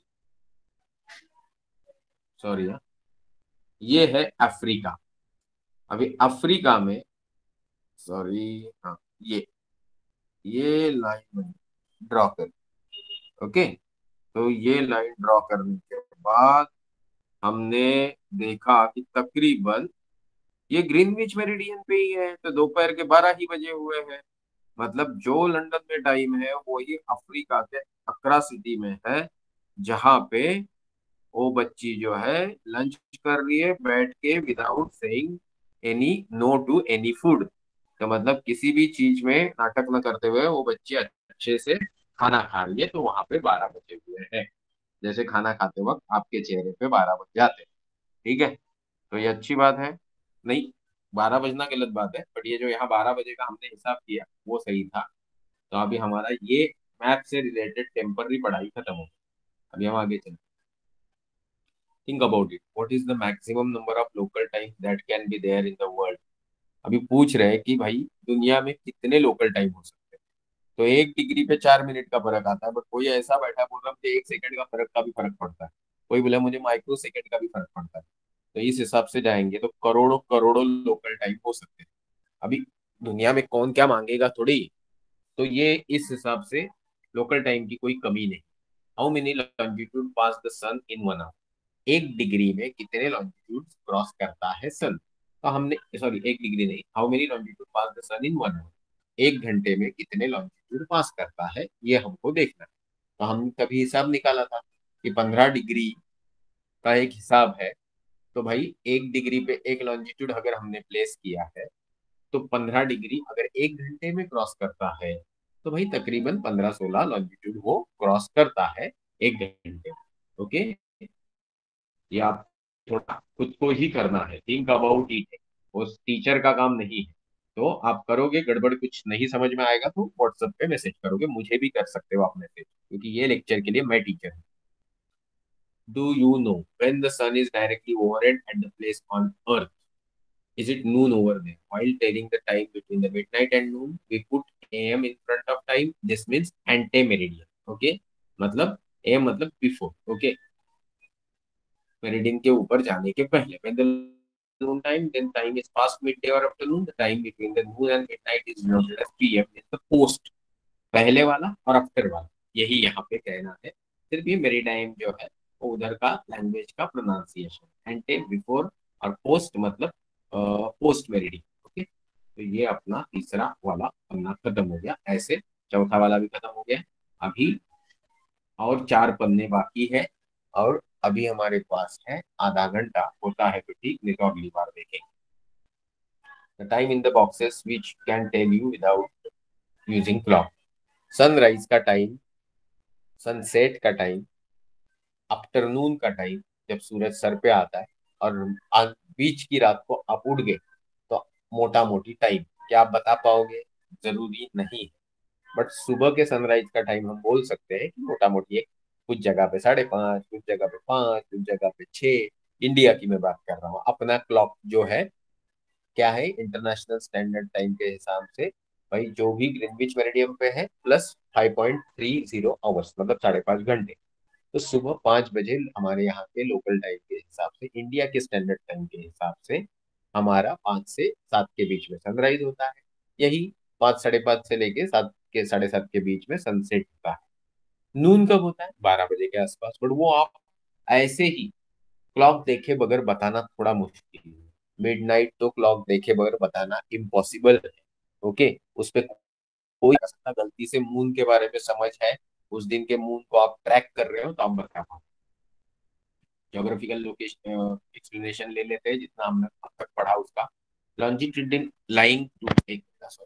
सॉरी। ये है अफ्रीका। अभी अफ्रीका में, सॉरी, हाँ, ये ये लाइन ड्रॉ कर। ओके, तो ये लाइन ड्रॉ करने के बाद हमने देखा कि तकरीबन ये ग्रीनविच मेरिडियन पे ही है, तो दोपहर के बारह ही बजे हुए हैं। मतलब जो लंदन में टाइम है वही अफ्रीका के अक्रा सिटी में है, जहां पे वो बच्ची जो है लंच कर रही है बैठ के without saying any no to any food. तो मतलब किसी भी चीज में नाटक न करते हुए वो बच्ची अच्छे से खाना खा रही है, तो वहां पे बारह बजे हुए हैं, जैसे खाना खाते वक्त आपके चेहरे पे बारह बज जाते हैं। ठीक है, तो ये अच्छी बात है। नहीं, बारह बजना गलत बात है, बट ये जो यहाँ बारह बजे का हमने हिसाब किया वो सही था। तो अभी हमारा ये मैथ से रिलेटेड टेम्पररी पढ़ाई खत्म हो गई। अभी हम आगे चलते। Think about it, what is the maximum number of local time that can be there in the world. अभी पूछ रहे हैं कि भाई दुनिया में कितने लोकल टाइम हो सकते हैं। तो एक डिग्री पे चार मिनट का फर्क आता है, बट कोई ऐसा बैठा बोल रहा है मुझे एक सेकंड का फर्क का भी फर्क पड़ता है। कोई बोला मुझे माइक्रो सेकंड का भी फर्क पड़ता है। तो इस हिसाब से जाएंगे तो करोड़ों करोड़ों लोकल टाइम हो सकते हैं। अभी दुनिया में कौन क्या मांगेगा थोड़ी। तो ये इस हिसाब से लोकल टाइम की कोई कमी नहीं। How many longitude pass the sun in one hour. एक डिग्री में कितने लॉन्जिट्यूड क्रॉस करता है सन। तो हमने, सॉरी एक डिग्री नहीं, how many longitude pass the sun in one hour. एक घंटे में कितने लॉन्जिट्यूड पास करता है ये हमको देखना है। तो हमने कभी हिसाब निकाला था कि पंद्रह डिग्री का एक हिसाब है। तो भाई एक डिग्री पे एक लॉन्जिट्यूड अगर हमने प्लेस किया है, तो पंद्रह डिग्री अगर एक घंटे में क्रॉस करता है, तो भाई तकरीबन पंद्रह सोलह लॉन्जिट्यूड वो क्रॉस करता है एक घंटे में। ओके, ये आप थोड़ा खुद को ही करना है, थिंक अबाउट इट। उस टीचर का काम नहीं है। तो आप करोगे, गड़बड़ कुछ नहीं समझ में आएगा तो व्हाट्सएप पे मैसेज करोगे, मुझे भी कर सकते हो आप मैसेज, क्योंकि ये लेक्चर के लिए मैं टीचर हूँ। Do you know when the sun is directly overhead at the place on earth, is it noon over there? While telling the time between the midnight and noon, we put A M in front of time. This means ante meridian. Okay? मतलब A M मतलब before. Okay? Meridian के ऊपर जाने के पहले। When the noon time, then time is past midday or afternoon. The time between the noon and midnight is denoted as P M. Is the post. पहले वाला और after वाला, यही यहाँ पे कहना है। सिर्फ ये मेरीटाइम जो है वो उधर का लैंग्वेज का प्रोनाउंसिएशन। एंटे बिफोर और पोस्ट मतलब पोस्ट मेरिडियन। ओके, तो ये अपना तीसरा वाला पन्ना खत्म हो गया। ऐसे चौथा वाला भी खत्म हो गया। अभी और चार पन्ने बाकी है, और अभी हमारे पास है आधा घंटा। होता है तो ठीक, नहीं तो अगली बार देखेंगे। The time in the boxes which can tell you without using clock. Sunrise का टाइम, सनसेट का टाइम, आफ्टरनून का टाइम जब सूरज सर पे आता है, और आ- बीच की रात को आप उठ गए, तो मोटा मोटी टाइम क्या आप बता पाओगे? जरूरी नहीं है, बट सुबह के सनराइज का टाइम हम बोल सकते हैं कि मोटा मोटी एक, कुछ जगह पे साढ़े पाँच, कुछ जगह पे पाँच, कुछ जगह पे छः। इंडिया की मैं बात कर रहा हूँ। अपना क्लॉक जो है क्या है, इंटरनेशनल स्टैंडर्ड टाइम के हिसाब से भाई जो भी ग्रीनविच मेरिडियम पे है plus five point three zero hours मतलब साढ़े पाँच घंटे। तो सुबह पाँच बजे हमारे यहाँ के लोकल टाइम के हिसाब से, इंडिया के स्टैंडर्ड टाइम के हिसाब से, हमारा पाँच से सात के बीच में सनराइज होता है। यही पाँच साढ़े पाँच से लेके सात के साढ़े सात के बीच में सनसेट होता है। नून कब होता है? बारह बजे के आसपास, बट वो आप ऐसे ही क्लॉक देखे बगैर बताना थोड़ा मुश्किल है। मिडनाइट तो क्लॉक देखे बगैर बताना इम्पॉसिबल है। ओके, उस पे कोई कर सकता। गलती से मून के बारे में समझ है, उस दिन के मून को आप ट्रैक कर रहे हो, तो आप बता पाओ। ज्योग्राफिकल लोकेशन एक्सप्लेनेशन ले लेते हैं जितना हमने अब तक पढ़ा उसका। लॉन्जिट्यूडिन लाइंग टू एक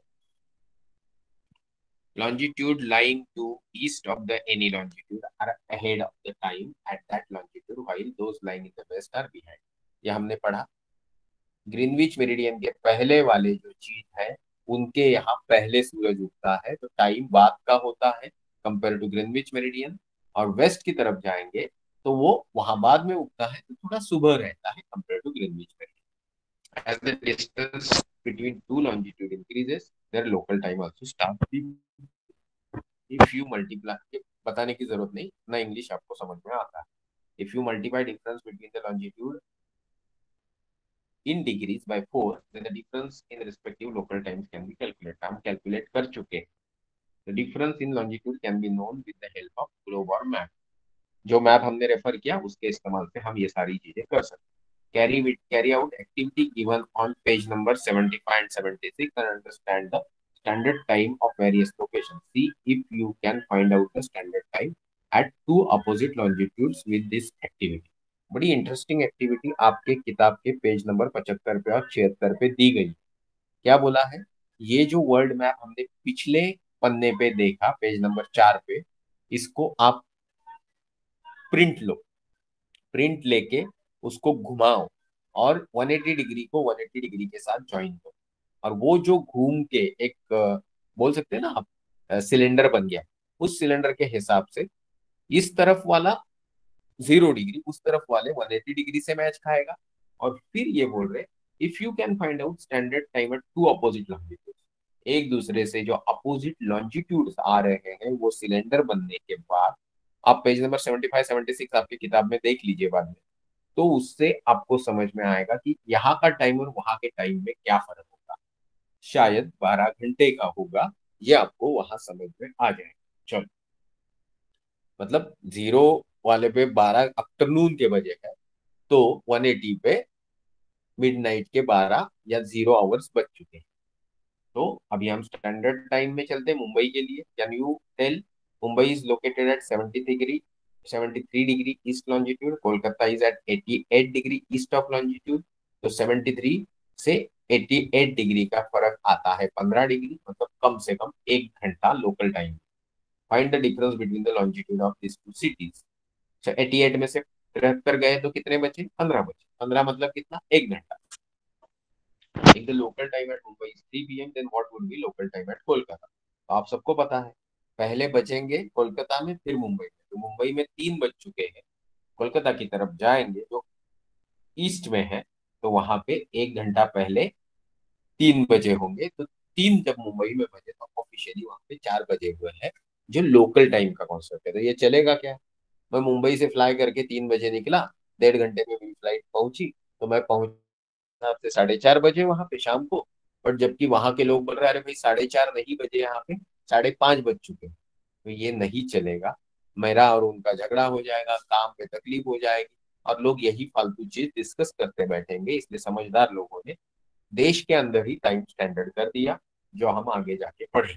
longitude lying to east of the any longitude are ahead of the time at that longitude, while those lying in the west are behind। ये हमने पढ़ा। ग्रीनविच मेरिडियन के पहले वाले जो चीज है, उनके यहाँ पहले सूरज उगता है, तो टाइम बाद का होता है कंपेयर टू ग्रीनविच मेरिडियन। और वेस्ट की तरफ जाएंगे तो वो वहां बाद में उगता है, तो थोड़ा सुबह रहता है compare to Greenwich meridian. As the distance between two longitude increases, their local time also starts। If you multiply, बताने की जरूरत नहीं ना, इंग्लिश आपको समझ में आता है। If you multiply difference between the longitude in degrees by four, then the difference in respective local times can be calculate. हम कैलकुलेट कर चुके हैं। The difference in longitude can be known with the help of globe और map. जो map हमने refer किया उसके इस्तेमाल से हम ये सारी चीजें कर सकते हैं। Carry with carry out activity given on page number seventy-five and seventy-six and understand the standard time of various locations. See if you can find out the standard time at two opposite longitudes with this activity। बड़ी interesting activity आपके किताब के page number पचहत्तर पे और छिहत्तर पे दी गई। क्या बोला है? ये जो वर्ल्ड मैप हमने पिछले पन्ने पे देखा, पेज नंबर चार पे, इसको आप प्रिंट लो, प्रिंट लेके उसको घुमाओ, और वन एटी डिग्री को वन एटी डिग्री के साथ ज्वाइन करो, और वो जो घूम के एक अ, बोल सकते हैं ना आप, सिलेंडर बन गया, उस सिलेंडर के हिसाब से इस तरफ वाला जीरो डिग्री उस तरफ वाले वन एटी डिग्री से मैच खाएगा। और फिर ये बोल रहे, if you can find out standard time at two opposite longitude, एक दूसरे से जो अपोजिट लॉन्जिट्यूड आ रहे हैं वो सिलेंडर बनने के बाद, आप page number seventy five seventy six आपकी किताब में देख लीजिए बाद में, तो उससे आपको समझ में आएगा कि यहाँ का टाइम और वहां के टाइम में क्या फर्क होगा, शायद बारह घंटे का होगा, ये आपको वहां समझ में आ जाएगा। चलो, मतलब जीरो वाले पे बारह आफ्टरनून के बजे है, तो वन एटी पे मिडनाइट के बारह या जीरो आवर्स बज चुके हैं। तो अभी हम स्टैंडर्ड टाइम में चलते हैं मुंबई के लिए। Can you tell? Mumbai is located at seventy degree seventy three degree east longitude, Kolkata is at eighty eight degree east of longitude. तो सेवेंटी थ्री से एटी एट डिग्री का फर्क आता है पंद्रह डिग्री, मतलब कम से कम एक घंटा local time. Find the difference between the longitude of this two cities. अच्छा, एटी एट में से तिहत्तर गए तो कितने बचे? पंद्रह बचे। पंद्रह मतलब कितना? एक घंटा। If the local time at Mumbai is three p m, then what would be local time at Kolkata? तो आप सबको पता है, पहले बचेंगे कोलकाता में फिर मुंबई में। तो मुंबई में तीन बज चुके हैं, कोलकाता की तरफ जाएंगे जो ईस्ट में है, तो वहां पे एक घंटा पहले तीन बजे होंगे। तो तीन जब मुंबई में बजे तो ऑफिशियली वहां पे चार बजे हुए हैं, जो लोकल टाइम का कॉन्सेप्ट है। तो ये चलेगा क्या? मैं मुंबई से फ्लाई करके तीन बजे निकला, डेढ़ घंटे में मेरी फ्लाइट पहुंची, तो मैं पहुंच आपसे साढ़े चार बजे वहां पे शाम को। और जबकि वहां के लोग बोल रहे हैं अरे भाई साढ़े चार नहीं बजे, यहाँ पे साढ़े पांच बज चुके हैं। तो ये नहीं चलेगा, मेरा और उनका झगड़ा हो जाएगा, काम पे तकलीफ हो जाएगी, और लोग यही फालतू चीज डिस्कस करते बैठेंगे। इसलिए समझदार लोगों ने देश के अंदर ही टाइम स्टैंडर्ड कर दिया, जो हम आगे जाके पढ़े।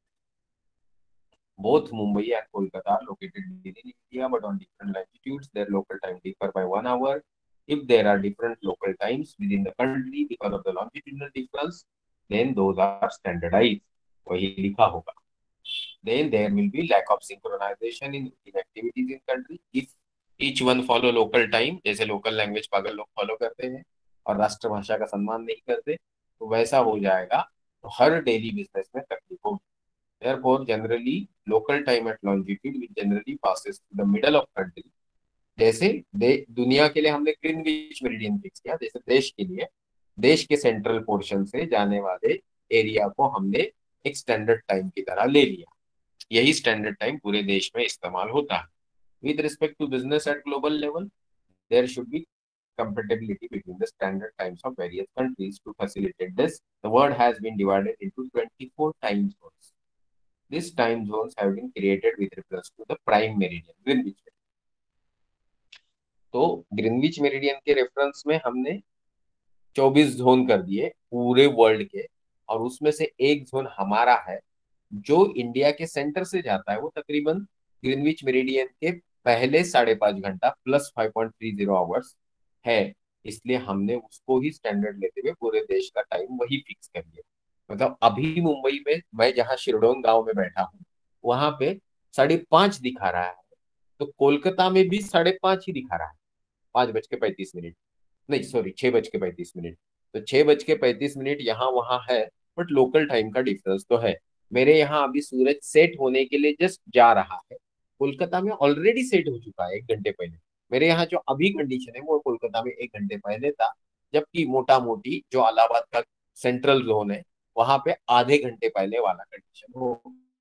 Both Mumbai and Kolkata are located within India, but on different latitudes. Their local time differ by one hour. If there are different local times within the country because of the longitudinal difference, then those are standardized. वही लिखा होगा। Then there will be lack of synchronization in routine activities in country if each one follow local time, जैसे local language पागल लोग follow करते हैं और राष्ट्रभाषा का सम्मान नहीं करते, तो वैसा हो जाएगा, तो हर डेली बिजनेस में तकलीफ होगी। Therefore, generally, local time at longitude which generally passes to the middle of country. जैसे दे दुनिया के लिए हमने ग्रीनविच मेरिडियन फिक्स किया, जैसे देश के लिए देश के सेंट्रल पोर्शन से जाने वाले एरिया को हमने एक स्टैंडर्ड टाइम की तरह ले लिया। यही स्टैंडर्ड टाइम पूरे देश में इस्तेमाल होता है। With respect to business at global level, there should be compatibility between the standard times of various countries. To facilitate this, the world has been divided into twenty-four time zones. These time zones have been created with reference to the prime meridian, Greenwich Meridian. तो Greenwich meridian के reference में हमने चौबीस zone कर दिए पूरे world के, और उसमें से एक जोन हमारा है जो इंडिया के सेंटर से जाता है, वो तकरीबन ग्रीनविच मेरिडियन के पहले साढ़े पांच घंटा plus five point three zero hours है। इसलिए हमने उसको ही स्टैंडर्ड लेते हुए पूरे देश का टाइम वही फिक्स कर दिया। मतलब अभी मुंबई में मैं जहाँ शिरडोन गांव में बैठा हूँ, वहां पे साढ़े पांच दिखा रहा है, तो कोलकाता में भी साढ़े पांच ही दिखा रहा है, पांच बज के पैंतीस मिनट, नहीं सॉरी छह बज के पैंतीस मिनट। तो छह बज के पैंतीस मिनट यहाँ वहां है, बट लोकल टाइम का डिफरेंस तो है। मेरे यहाँ अभी सूरज सेट होने के लिए जस्ट जा रहा है, कोलकाता में ऑलरेडी सेट हो चुका है एक घंटे पहले। मेरे यहाँ जो अभी कंडीशन है वो कोलकाता में एक घंटे पहले था, जबकि मोटा मोटी जो इलाहाबाद का सेंट्रल जोन है वहां पे आधे घंटे पहले वाला कंडीशन हो।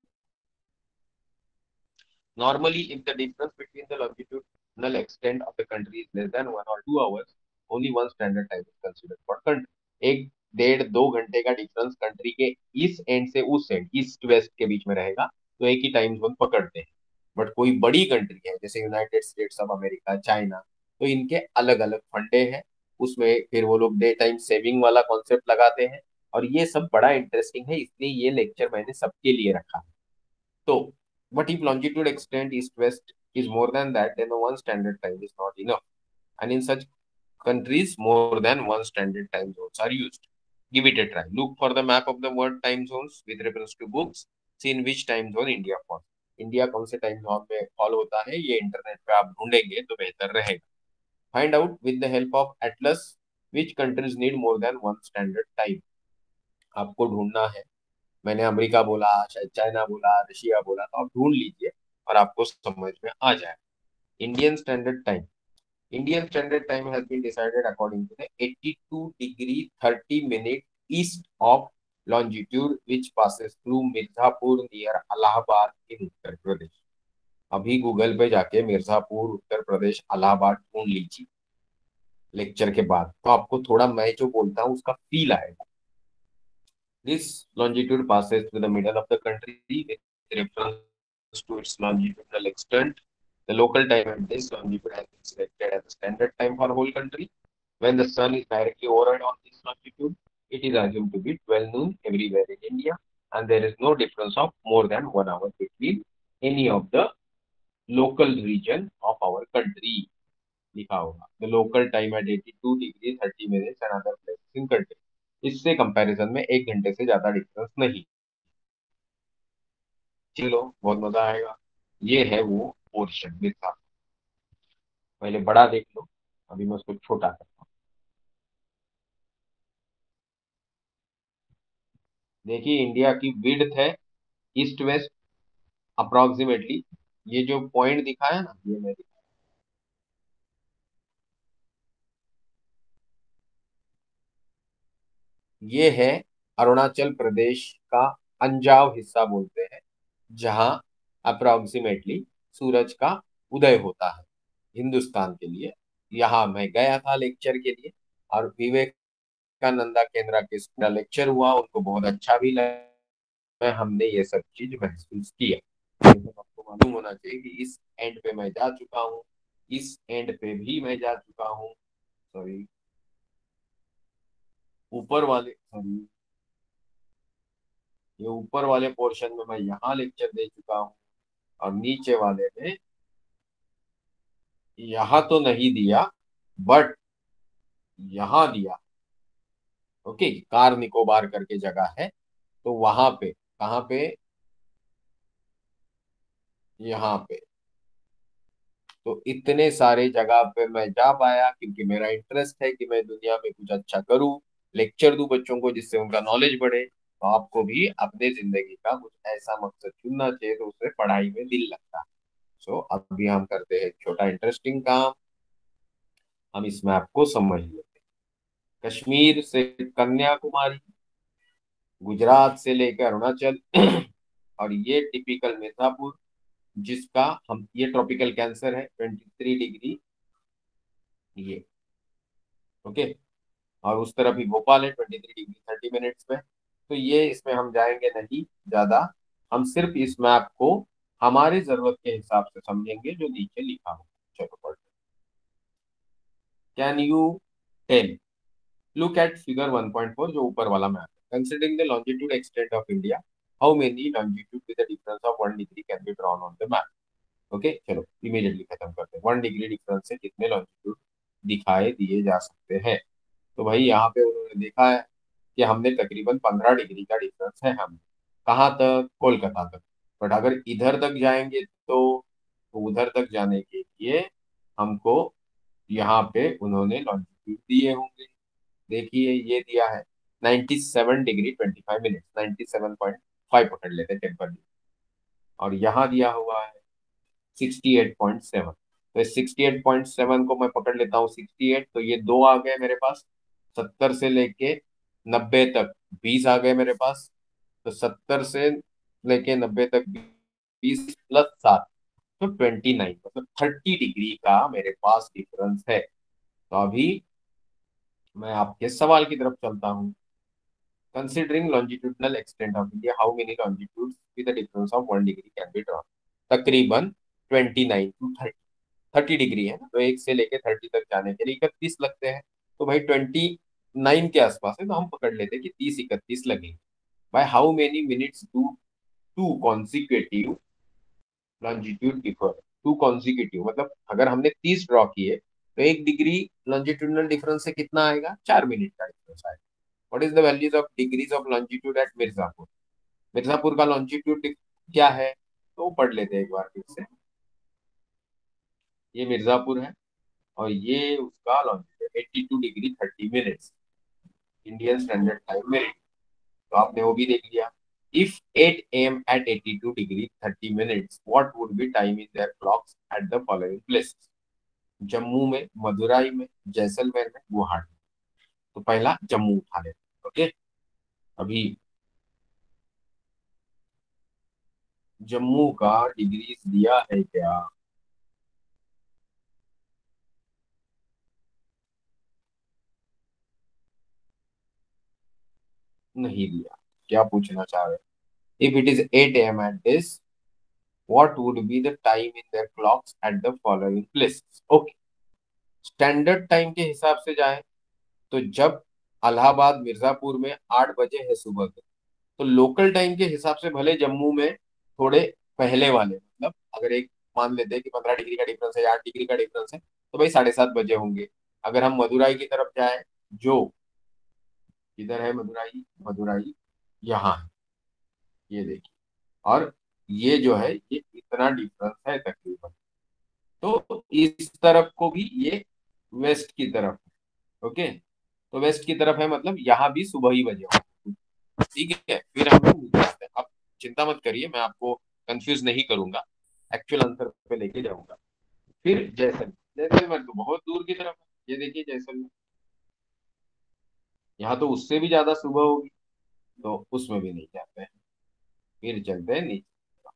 Normally, if the difference between the longitudinal extent of the country is less than one or two hours, only one standard time is considered for country. एक डेढ़ दो घंटे का डिफरेंस कंट्री के इस एंड से उस एंड, ईस्ट वेस्ट के बीच में रहेगा, तो एक ही टाइम जोन पकड़ते हैं। बट कोई बड़ी कंट्री है जैसे United States of America, China, तो इनके अलग अलग फंडे हैं, उसमें फिर वो लोग डे टाइम सेविंग वाला कॉन्सेप्ट लगाते हैं। और ये सब बड़ा इंटरेस्टिंग है, इसलिए ये लेक्चर मैंने सबके लिए रखा है। So, but if longitude extent east-west is more than that, then the one standard time is not enough. And in such countries, more than one standard time zones are used. Give it a try. Look for the map of the world time zones with reference to books. See in which time zone India falls. India कौन से time zone में follow होता है, ये internet पे आप ढूंढेंगे तो बेहतर रहेगा। Find out with the help of atlas which countries need more than one standard time. आपको ढूंढना है, मैंने अमेरिका बोला, शायद चाइना बोला, रशिया बोला, तो आप ढूंढ लीजिए और आपको समझ में आ जाए। Indian standard time, Indian Standard Time has been decided according to the eighty-two degree thirty minute east of longitude which passes through Mirzapur near Allahabad in Uttar Pradesh. अभी गूगल पे जाके मिर्जापुर उत्तर प्रदेश इलाहाबाद ढूंढ लीजिए लेक्चर के बाद, तो आपको थोड़ा मैं जो बोलता हूँ उसका फील आएगा। This longitude passes through the middle of the country with reference to its longitudinal extent. The local time at this longitude has been selected as the standard time for whole country. When the sun is directly overhead on this longitude, it is assumed to be twelve noon everywhere in India, and there is no difference of more than one hour between any of the local region of our country. लिखा होगा the local time at eighty two degree thirty minutes and other places in country. इससे comparison में एक घंटे से ज्यादा difference नहीं। चलो बहुत मजा आएगा। ये है वो पोर्शन मेरे साथ। पहले बड़ा देख लो, अभी मैं उसको छोटा करता हूँ। देखिए इंडिया की विड्थ है ईस्ट वेस्ट अप्रोक्सीमेटली, ये जो पॉइंट दिखा है ना, ये मैं दिखा, ये है अरुणाचल प्रदेश का अंजाव हिस्सा बोलते हैं, जहां अप्रोक्सीमेटली सूरज का उदय होता है हिंदुस्तान के लिए। यहाँ मैं गया था लेक्चर के लिए, और विवेकानंदा केंद्र के मेरा लेक्चर हुआ, उनको बहुत अच्छा भी लगा। हमने ये सब चीज महसूस किया। ये सब आपको मालूम होना चाहिए कि इस एंड पे मैं जा चुका हूँ, इस एंड पे भी मैं जा चुका हूँ। सॉरी, ऊपर वाले सॉरी ये ऊपर वाले पोर्शन में मैं यहाँ लेक्चर दे चुका हूँ, और नीचे वाले में यहाँ तो नहीं दिया, बट यहाँ दिया। ओके, कार निकोबार करके जगह है, तो वहां पे, कहाँ पे, यहाँ पे। तो इतने सारे जगह पे मैं जा पाया क्योंकि मेरा इंटरेस्ट है कि मैं दुनिया में कुछ अच्छा करूं, लेक्चर दूं बच्चों को जिससे उनका नॉलेज बढ़े। तो आपको भी अपने जिंदगी का कुछ ऐसा मकसद चुनना चाहिए तो उससे पढ़ाई में दिल लगता है। सो अभी हम करते हैं एक छोटा इंटरेस्टिंग काम, हम इस मैप को समझ लेते हैं। कश्मीर से कन्याकुमारी, गुजरात से लेकर अरुणाचल और ये टिपिकल मिर्जापुर, जिसका हम, ये ट्रॉपिकल कैंसर है ट्वेंटी थ्री डिग्री, ये ओके। और उस तरफ ही भोपाल है twenty three degree thirty minutes पे। तो ये इसमें हम जाएंगे नहीं ज्यादा, हम सिर्फ इस मैप को हमारे जरूरत के हिसाब से समझेंगे जो नीचे लिखा हो। चलो पढ़ते, can you tell, look at figure one point four जो ऊपर वाला मैप है, considering the longitude extent of India, how many longitude with the difference of one degree can be drawn on the map. Okay चलो immediately खत्म करते हैं। One degree difference से कितने लॉन्जिट्यूड दिखाई दिए जा सकते हैं। तो भाई यहाँ पे उन्होंने देखा है कि हमने तकरीबन पंद्रह डिग्री का डिफरेंस है, हम कहाँ तक, कोलकाता तक। बट अगर इधर तक जाएंगे तो, तो उधर तक जाने के लिए हमको यहाँ पे उन्होंने लॉन्जिट्यूड दिए होंगे। देखिए ये दिया है ninety seven degree twenty five minute, ninety seven point five पकड़ लेते हैं टेम्पर, और यहाँ दिया हुआ है सिक्सटी एट पॉइंट सेवन। तो सिक्सटी एट पॉइंट सेवन को मैं पकड़ लेता हूँ सिक्सटी एट, तो ये दो आ गए मेरे पास। सत्तर से लेके नब्बे तक बीस आ गए मेरे पास। तो सत्तर से लेके नब्बे तक बीस प्लस सात, तो ट्वेंटी नाइन, मतलब थर्टी डिग्री का मेरे पास डिफरेंस है। तो अभी मैं आपके सवाल की तरफ चलता हूँ। Considering longitudinal extent of India, how many longitudes with the difference of one degree can be drawn. तकरीबन twenty nine to thirty, thirty degree है ना, तो एक से लेके थर्टी तक जाने के लिए इकतीस लगते हैं। तो भाई ट्वेंटी नाइन के आसपास है, तो हम पकड़ लेते हैं कि तीस इकतीस लगेंगे। भाई how many minutes do two consecutive longitude differ, two consecutive मतलब अगर हमने तीस ड्रॉ किए तो एक डिग्री लॉन्जिट्यूडनल डिफरेंस से कितना आएगा, चार मिनट का डिफरेंस आएगा। What is the values of degrees of longitude at Mirzapur. Mirzapur का लॉन्जिट्यूड क्या है, तो पढ़ लेते हैं एक बार फिर से। ये मिर्जापुर है और ये उसका longitude eighty two degree thirty minutes Indian standard time में। तो आपने वो भी देख लिया। If eight A M at eighty two degree thirty minutes what would be time in their clocks at the following places. Jammu में, मदुराई में, जैसलमेर में, गुवाहाटी। तो पहला जम्मू उठा लेते। ओके, अभी जम्मू का डिग्रीज दिया है क्या? नहीं दिया। क्या पूछना चाह रहे? If it is eight A M at this what would be the time in their clocks at the following places? ओके, स्टैंडर्ड टाइम के हिसाब से जाए तो जब इलाहाबाद मिर्जापुर में आठ बजे है सुबह के, तो लोकल टाइम के हिसाब से भले जम्मू में थोड़े पहले वाले, मतलब अगर एक मान लेते हैं कि पंद्रह डिग्री का डिफरेंस है या आठ डिग्री का डिफरेंस है, तो भाई साढ़े सात बजे होंगे। अगर हम मदुराई की तरफ जाए, जो इधर है मदुराई, मदुराई यहाँ है, ये देखिए, और ये जो है ये इतना डिफरेंस है तकरीबन। तो इस तरफ को भी ये वेस्ट की तरफ है। ओके, तो वेस्ट की तरफ है मतलब यहाँ भी सुबह ही बजे होंगे। ठीक है, फिर हम लोग नीचे आते हैं। आप चिंता मत करिए, मैं आपको कंफ्यूज नहीं करूंगा, एक्चुअल आंसर पे लेके जाऊंगा। फिर जैसलमेर, जैसलमेर तो बहुत दूर की तरफ है। ये देखिए जैसलमेर, यहाँ तो उससे भी ज्यादा सुबह होगी, तो उसमें भी नहीं जाते हैं। फिर चलते हैं नीचे,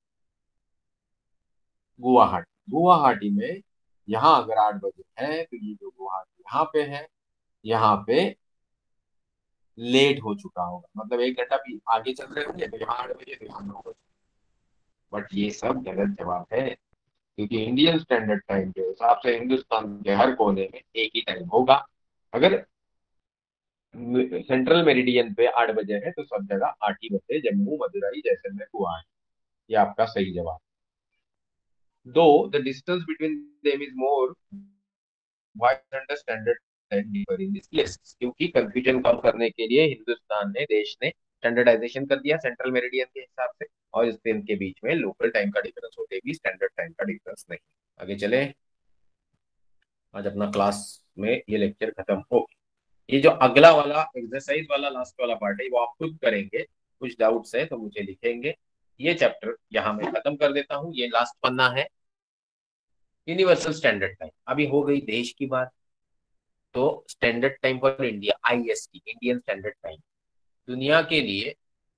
गुवाहाटी। गुवाहाटी में यहाँ अगर आठ बजे है तो ये जो गुवाहाटी यहाँ पे है, यहाँ पे लेट हो चुका होगा, मतलब एक घंटा भी आगे चल रहे होंगे, तो यहाँ आठ बजे तो यहाँ नौ बजे। बट ये सब गलत जवाब है, क्योंकि इंडियन स्टैंडर्ड टाइम के हिसाब से हिंदुस्तान के हर कोने में एक ही टाइम होगा। अगर सेंट्रल मेरिडियन पे आठ बजे है तो सब जगह आठ ही बजे, जम्मू, मदुरई, जैसलमेर, गुवाहाटी। ये आपका सही जवाब। Though the distance between them is more, why doesn't the standard time differ in this place? क्योंकि कंफ्यूजन कम करने के लिए हिंदुस्तान ने, देश ने स्टैंडर्डाइजेशन कर दिया सेंट्रल मेरिडियन के हिसाब से, और इस दिन के बीच में लोकल टाइम का डिफरेंस होते भी स्टैंडर्ड टाइम का डिफरेंस नहीं। आगे चले, आज अपना क्लास में ये लेक्चर खत्म हो। ये जो अगला वाला एक्सरसाइज वाला लास्ट वाला पार्ट है वो आप खुद करेंगे। कुछ डाउट्स है तो मुझे लिखेंगे। ये चैप्टर यहाँ मैं खत्म कर देता हूँ, ये लास्ट पन्ना है। यूनिवर्सल स्टैंडर्ड टाइम, अभी हो गई देश की बात। तो standard time for India, I S T, Indian standard time, दुनिया के लिए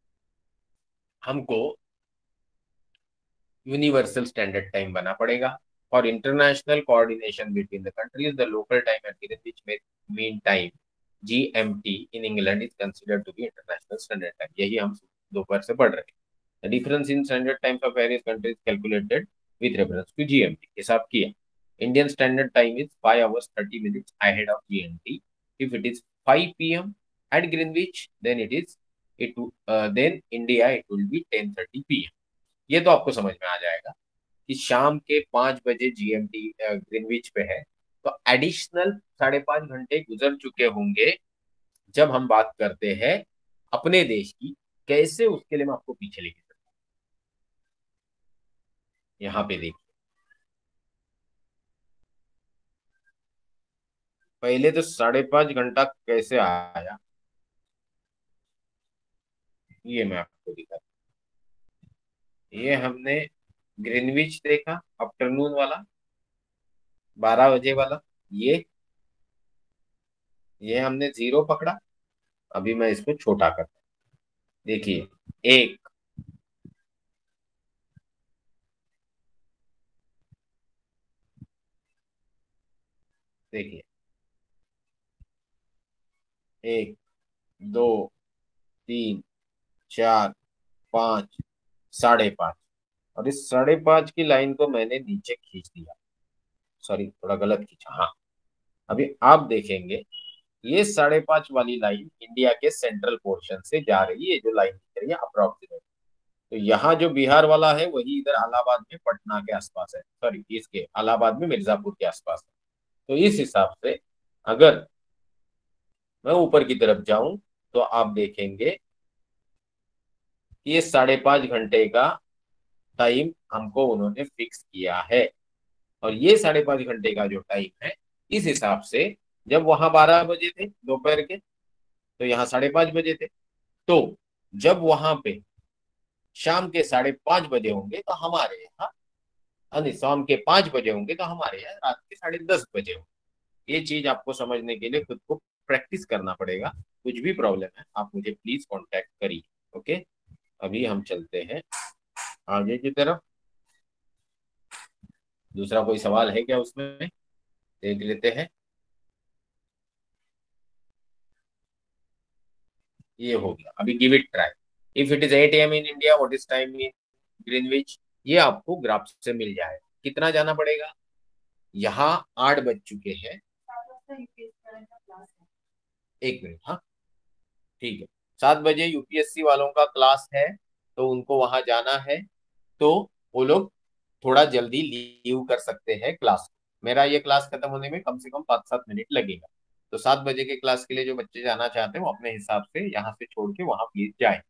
हमको यूनिवर्सल स्टैंडर्ड टाइम बना पड़ेगा। और international coordination between the countries, the local time at Greenwich mean time, G M T, in England is considered to be international standard time. यही हम दोपहर से पढ़ रहे हैं। The difference in standard times of various countries calculated with reference to G M T, हिसाब किया। Indian standard time is five hours thirty minutes ahead of G M T. If it is five p m at Greenwich, then it is it uh, then India it will be ten thirty p m. ये तो आपको समझ में आ जाएगा कि शाम के पांच बजे जीएमटी ग्रीनविच पे है, तो एडिशनल साढ़े पांच घंटे गुजर चुके होंगे जब हम बात करते हैं अपने देश की। कैसे, उसके लिए मैं आपको पीछे लेके चलता हूं। यहाँ पे देखिए, पहले तो साढ़े पांच घंटा कैसे आया, ये मैं आपको दिखा। ये हमने ग्रीनविच देखा, आफ्टरनून वाला, बारह बजे वाला। ये ये हमने जीरो पकड़ा। अभी मैं इसको छोटा करता हूं। देखिए, एक, देखिए, एक, दो, तीन, चार, पांच, साढ़े पांच। और इस साढ़े पांच की लाइन को मैंने नीचे खींच दिया। सॉरी, थोड़ा गलत खींचा। हाँ, अभी आप देखेंगे ये साढ़े पांच वाली लाइन इंडिया के सेंट्रल पोर्शन से जा रही है, जो लाइन दिख रही है अप्रोक्सीमेट। तो यहाँ जो बिहार वाला है वही इधर इलाहाबाद में पटना के आसपास है, सॉरी इसके इलाहाबाद में मिर्जापुर के आसपास है। तो इस हिसाब से अगर मैं ऊपर की तरफ जाऊं तो आप देखेंगे कि ये साढ़े पांच घंटे का टाइम हमको उन्होंने फिक्स किया है। और ये साढ़े पांच घंटे का जो टाइम है, इस हिसाब से जब वहां बारह बजे थे दोपहर के, तो यहाँ साढ़े पांच बजे थे। तो जब वहां पे शाम के साढ़े पांच बजे होंगे तो हमारे यहाँ, नहीं, शाम के पांच बजे होंगे तो हमारे यहाँ रात के साढ़े दस बजे होंगे। ये चीज आपको समझने के लिए खुद को प्रैक्टिस करना पड़ेगा। कुछ भी प्रॉब्लम है आप मुझे प्लीज कांटेक्ट करिए। ओके, अभी हम चलते हैं आगे की तरफ। दूसरा कोई सवाल है क्या उसमें, देख लेते हैं। ये हो गया, अभी give it try. If it is eight M in India, what is time in Greenwich? ये आपको ग्राफ से मिल जाएगा। कितना जाना पड़ेगा? यहाँ आठ बज चुके हैं। एक मिनट, हाँ, ठीक है। सात बजे यूपीएससी वालों का क्लास है, तो उनको वहां जाना है। तो वो लोग थोड़ा जल्दी लीव कर सकते हैं क्लास को। मेरा ये क्लास खत्म होने में कम से कम पाँच सात मिनट लगेगा। तो सात बजे के क्लास के लिए जो बच्चे जाना चाहते हैं वो अपने हिसाब से यहाँ से छोड़ के वहां प्लीज जाए।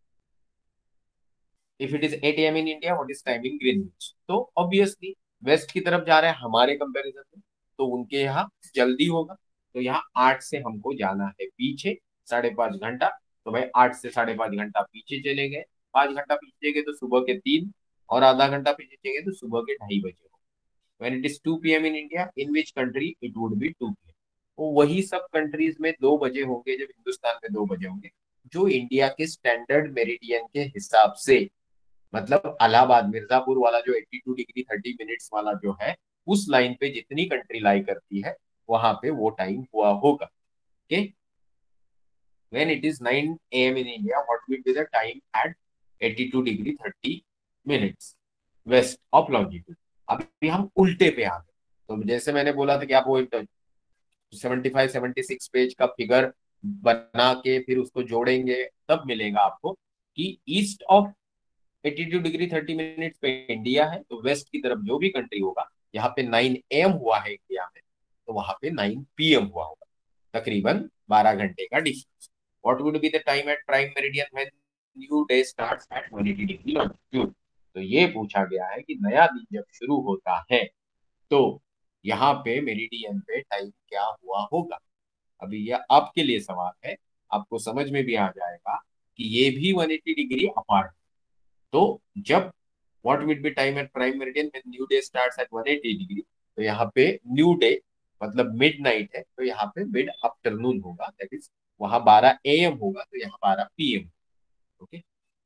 If it is eight M in India, what is timing Greenwich? तो ऑब्वियसली वेस्ट की तरफ जा रहे हैं हमारे कंपैरिजन में, तो उनके यहाँ जल्दी होगा। तो यहाँ आठ से हमको जाना है पीछे साढ़े पांच घंटा। तो भाई आठ से साढ़े पांच घंटा पीछे चले गए। पांच घंटा पीछे गए तो सुबह के तीन, और आधा घंटा पीछे गए तो सुबह के ढाई बजे हो। When it is two P M in India, in which country it would be two P M? तो वही सब कंट्रीज में दो बजे होंगे जब हिंदुस्तान में दो बजे होंगे, जो इंडिया के स्टैंडर्ड मेरिडियन के हिसाब से, मतलब इलाहाबाद मिर्जापुर वाला जो बयासी डिग्री तीस मिनट्स वाला जो है, उस लाइन पे जितनी कंट्री लाई करती है वहां पे वो टाइम हुआ होगा। Okay, when it is nine A M in India, what will be the time at बयासी डिग्री तीस मिनट्स वेस्ट ऑफ लॉन्जिट्यूड? अभी हम उल्टे पे आ गए। तो जैसे मैंने बोला था कि आप वो seventy five seventy six page का फिगर बना के फिर उसको जोड़ेंगे, तब मिलेगा आपको कि ईस्ट ऑफ बयासी डिग्री तीस मिनट पे इंडिया है, तो वेस्ट की तरफ जो भी कंट्री होगा, यहाँ पे नाइन ए एम हुआ है इंडिया में, तो वहां पे नाइन पी एम हुआ होगा, तकरीबन बारह घंटे का difference. What would be the time at prime meridian when new day starts at one eighty degree longitude? तो ये पूछा गया है कि नया दिन जब शुरू होता है तो यहाँ पे मेरिडियन पे टाइम क्या हुआ होगा। अभी यह आपके लिए सवाल है, आपको समझ में भी आ जाएगा कि ये भी वन एटी डिग्री अपार्ट। तो जब what will be time at prime meridian when new day starts at one eighty degree, तो यहाँ पे न्यू डे मतलब मिड नाइट है, तो यहाँ पे मिड आफ्टरनून होगा, दैट इज वहां बारह ए एम होगा तो यहाँ बारह P M. Okay,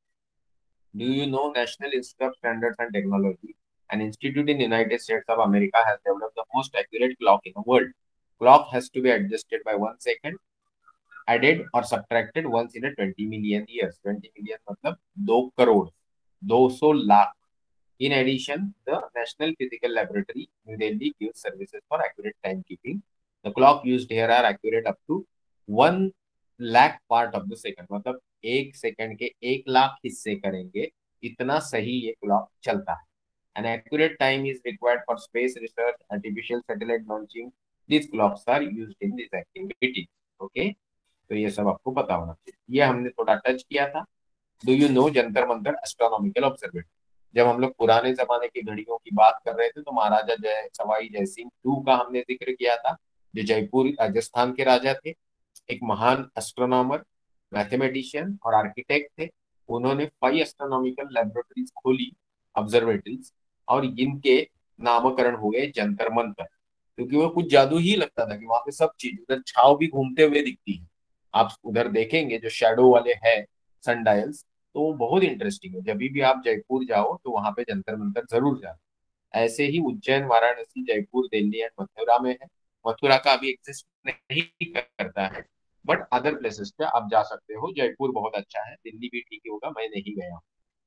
do you know National Institute of Standards and Technology, an institute in United States of America, has developed the most accurate clock in the world. Clock has to be adjusted by one second, added or subtracted once in a twenty million years. twenty million मतलब दो करोड़, दो सौ lakh. In addition, the National Physical Laboratory, New Delhi, gives services for accurate timekeeping. The clock used here are accurate up to one lakh part of the second. मतलब एक second के एक लाख हिस्से करेंगे, इतना सही ये क्लॉक चलता है। An accurate time is required for space research, artificial satellite launching. These clocks are used in these activities. Okay, तो ये सब आपको पता होना चाहिए। ये हमने थोड़ा टच किया था। Do you know Jantar Mantar astronomical observatory? जब हम लोग पुराने जमाने की घड़ियों की बात कर रहे थे तो महाराजा जय सवाई जय सिंह टू का हमने जिक्र किया था, जो जयपुर राजस्थान के राजा थे। एक महान एस्ट्रोनॉमर, मैथमेटिशियन और आर्किटेक्ट थे। उन्होंने फाइव एस्ट्रोनॉमिकल लेबोरेटरीज खोली, ऑब्जर्वेटरीज, और इनके नामकरण हुए जंतर मंतर, क्योंकि वो कुछ जादू ही लगता था कि वहां पे सब चीज, उधर छाव भी घूमते हुए दिखती है। आप उधर देखेंगे जो शेडो वाले हैं सनडायल्स, तो वो बहुत इंटरेस्टिंग है। जब भी आप जयपुर जाओ तो वहां पे जंतर मंतर जरूर जाओ। ऐसे ही उज्जैन, वाराणसी, जयपुर, दिल्ली एंड मथुरा में है। मथुरा का अभी एग्जिस्ट नहीं करता है, बट अदर प्लेसेस पे आप जा सकते हो। जयपुर बहुत अच्छा है, दिल्ली भी ठीक ही होगा, मैं नहीं गया।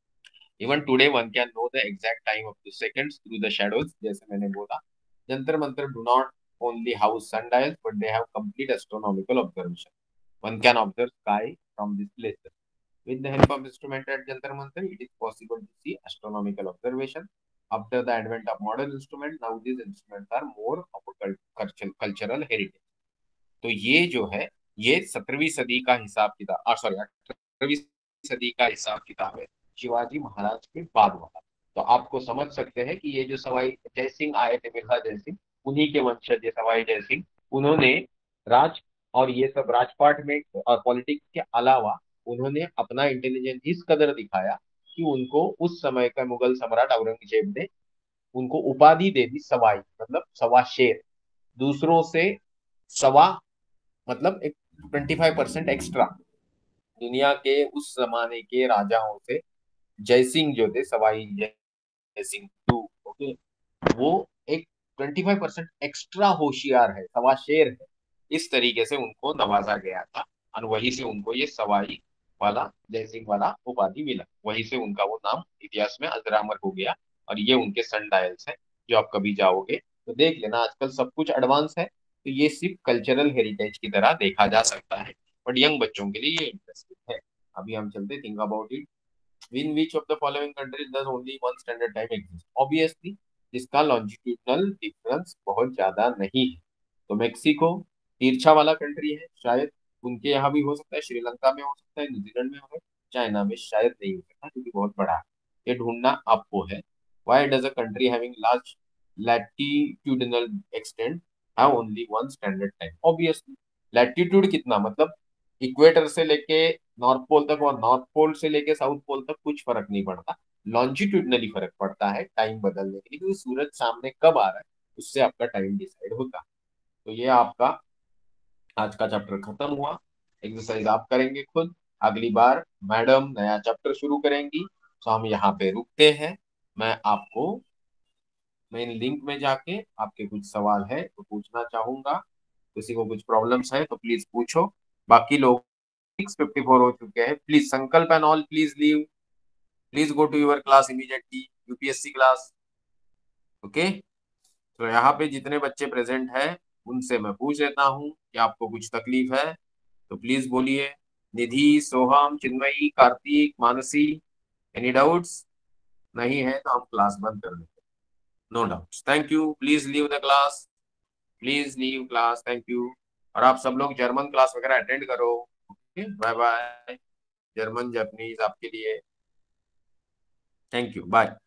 Even today one can know the exact time of the seconds through the shadows, जैसे मैंने बोला। Jantar Mantar do not only house sundials but they have complete astronomical observation. One can observe sky from this places. With the help of instrument at Jantar Mantar, it is possible to see astronomical observation. After the advent of modern instrument, now these instruments are more of a cult- cultural heritage. तो ये जो है, ये सत्रहवीं सदी का हिसाब किताब, सॉरी अठारहवीं सदी का हिसाब किताब है, शिवाजी महाराज के बाद वाला। तो आपको समझ सकते हैं कि ये जो सवाई जय सिंह आए थे, मिर्जा जय सिंह, उन्हीं के वंशज ये सवाई जय सिंह, उन्होंने राज और ये सब राजपाट में और पॉलिटिक्स के अलावा उन्होंने अपना इंटेलिजेंस इस कदर दिखाया कि उनको उस समय का मुगल सम्राट औरंगजेब ने उनको उपाधि दे दी सवाई, मतलब सवा शेर। दूसरों से सवा मतलब एक ट्वेंटी फाइव परसेंट एक्स्ट्रा। दुनिया के उस जमाने के राजाओं से जयसिंह जो थे, सवाई जयसिंह टू, ओके, वो एक ट्वेंटी फाइव परसेंट एक्स्ट्रा होशियार है, सवा शेर है। इस तरीके से उनको नवाजा गया था और वहीं से उनको ये सवाई वाला जयसिंह वाला उपाधि मिला। वहीं से उनका वो नाम इतिहास में अजरामर हो गया। और ये उनके सन डायल्स है, जो आप कभी जाओगे तो देख लेना। आजकल सब कुछ एडवांस है, तो ये सिर्फ कल्चरल हेरिटेज की तरह देखा जा सकता है, बट यंग बच्चों के लिए ये इंटरेस्टिंग है। अभी हम चलते, think about it. In which of the following countries does only one standard time exist? Obviously, जिसका लॉन्जिट्यूडनल डिफरेंस बहुत ज्यादा नहीं है। तो मेक्सिको तिरछा वाला कंट्री है, शायद उनके यहाँ भी हो सकता है, श्रीलंका में हो सकता है, न्यूजीलैंड में हो सकता है, चाइना में शायद नहीं हो सकता क्योंकि बहुत बड़ा है। ये ढूंढना आपको है। Why does a country having large latitudinal extent have only one standard time? Obviously, latitude कितना मतलब इक्वेटर से लेके नॉर्थ पोल तक और नॉर्थ पोल से लेके साउथ पोल तक कुछ फर्क नहीं पड़ता। लॉन्जिट्यूडनली फर्क पड़ता है टाइम बदलने के लिए, क्योंकि सूरज सामने कब आ रहा है उससे आपका टाइम डिसाइड होता है। तो ये आपका आज का चैप्टर खत्म हुआ। एक्सरसाइज आप करेंगे खुद। अगली बार मैडम नया चैप्टर शुरू करेंगी, तो हम यहाँ पे रुकते हैं। मैं आपको मेन लिंक में जाके आपके कुछ सवाल है तो पूछना चाहूंगा। किसी को कुछ प्रॉब्लम्स है तो प्लीज पूछो। बाकी लोग सिक्स फिफ्टी फोर हो चुके हैं। Please Sankalp and all please leave, please go to your class immediately, UPSC class. Okay, तो यहाँ पे जितने बच्चे प्रेजेंट हैं उनसे मैं पूछ लेता हूँ कि आपको कुछ तकलीफ है तो प्लीज बोलिए। Nidhi, Soham, Chinmayi, Kartik, Manasi, any doubts? नहीं है तो हम क्लास बंद कर देते हैं। No doubts, thank you, please leave the class, please leave class, thank you. और आप सब लोग जर्मन क्लास वगैरह अटेंड करो। Okay, bye bye. German Japanese आपके लिए। Thank you, bye.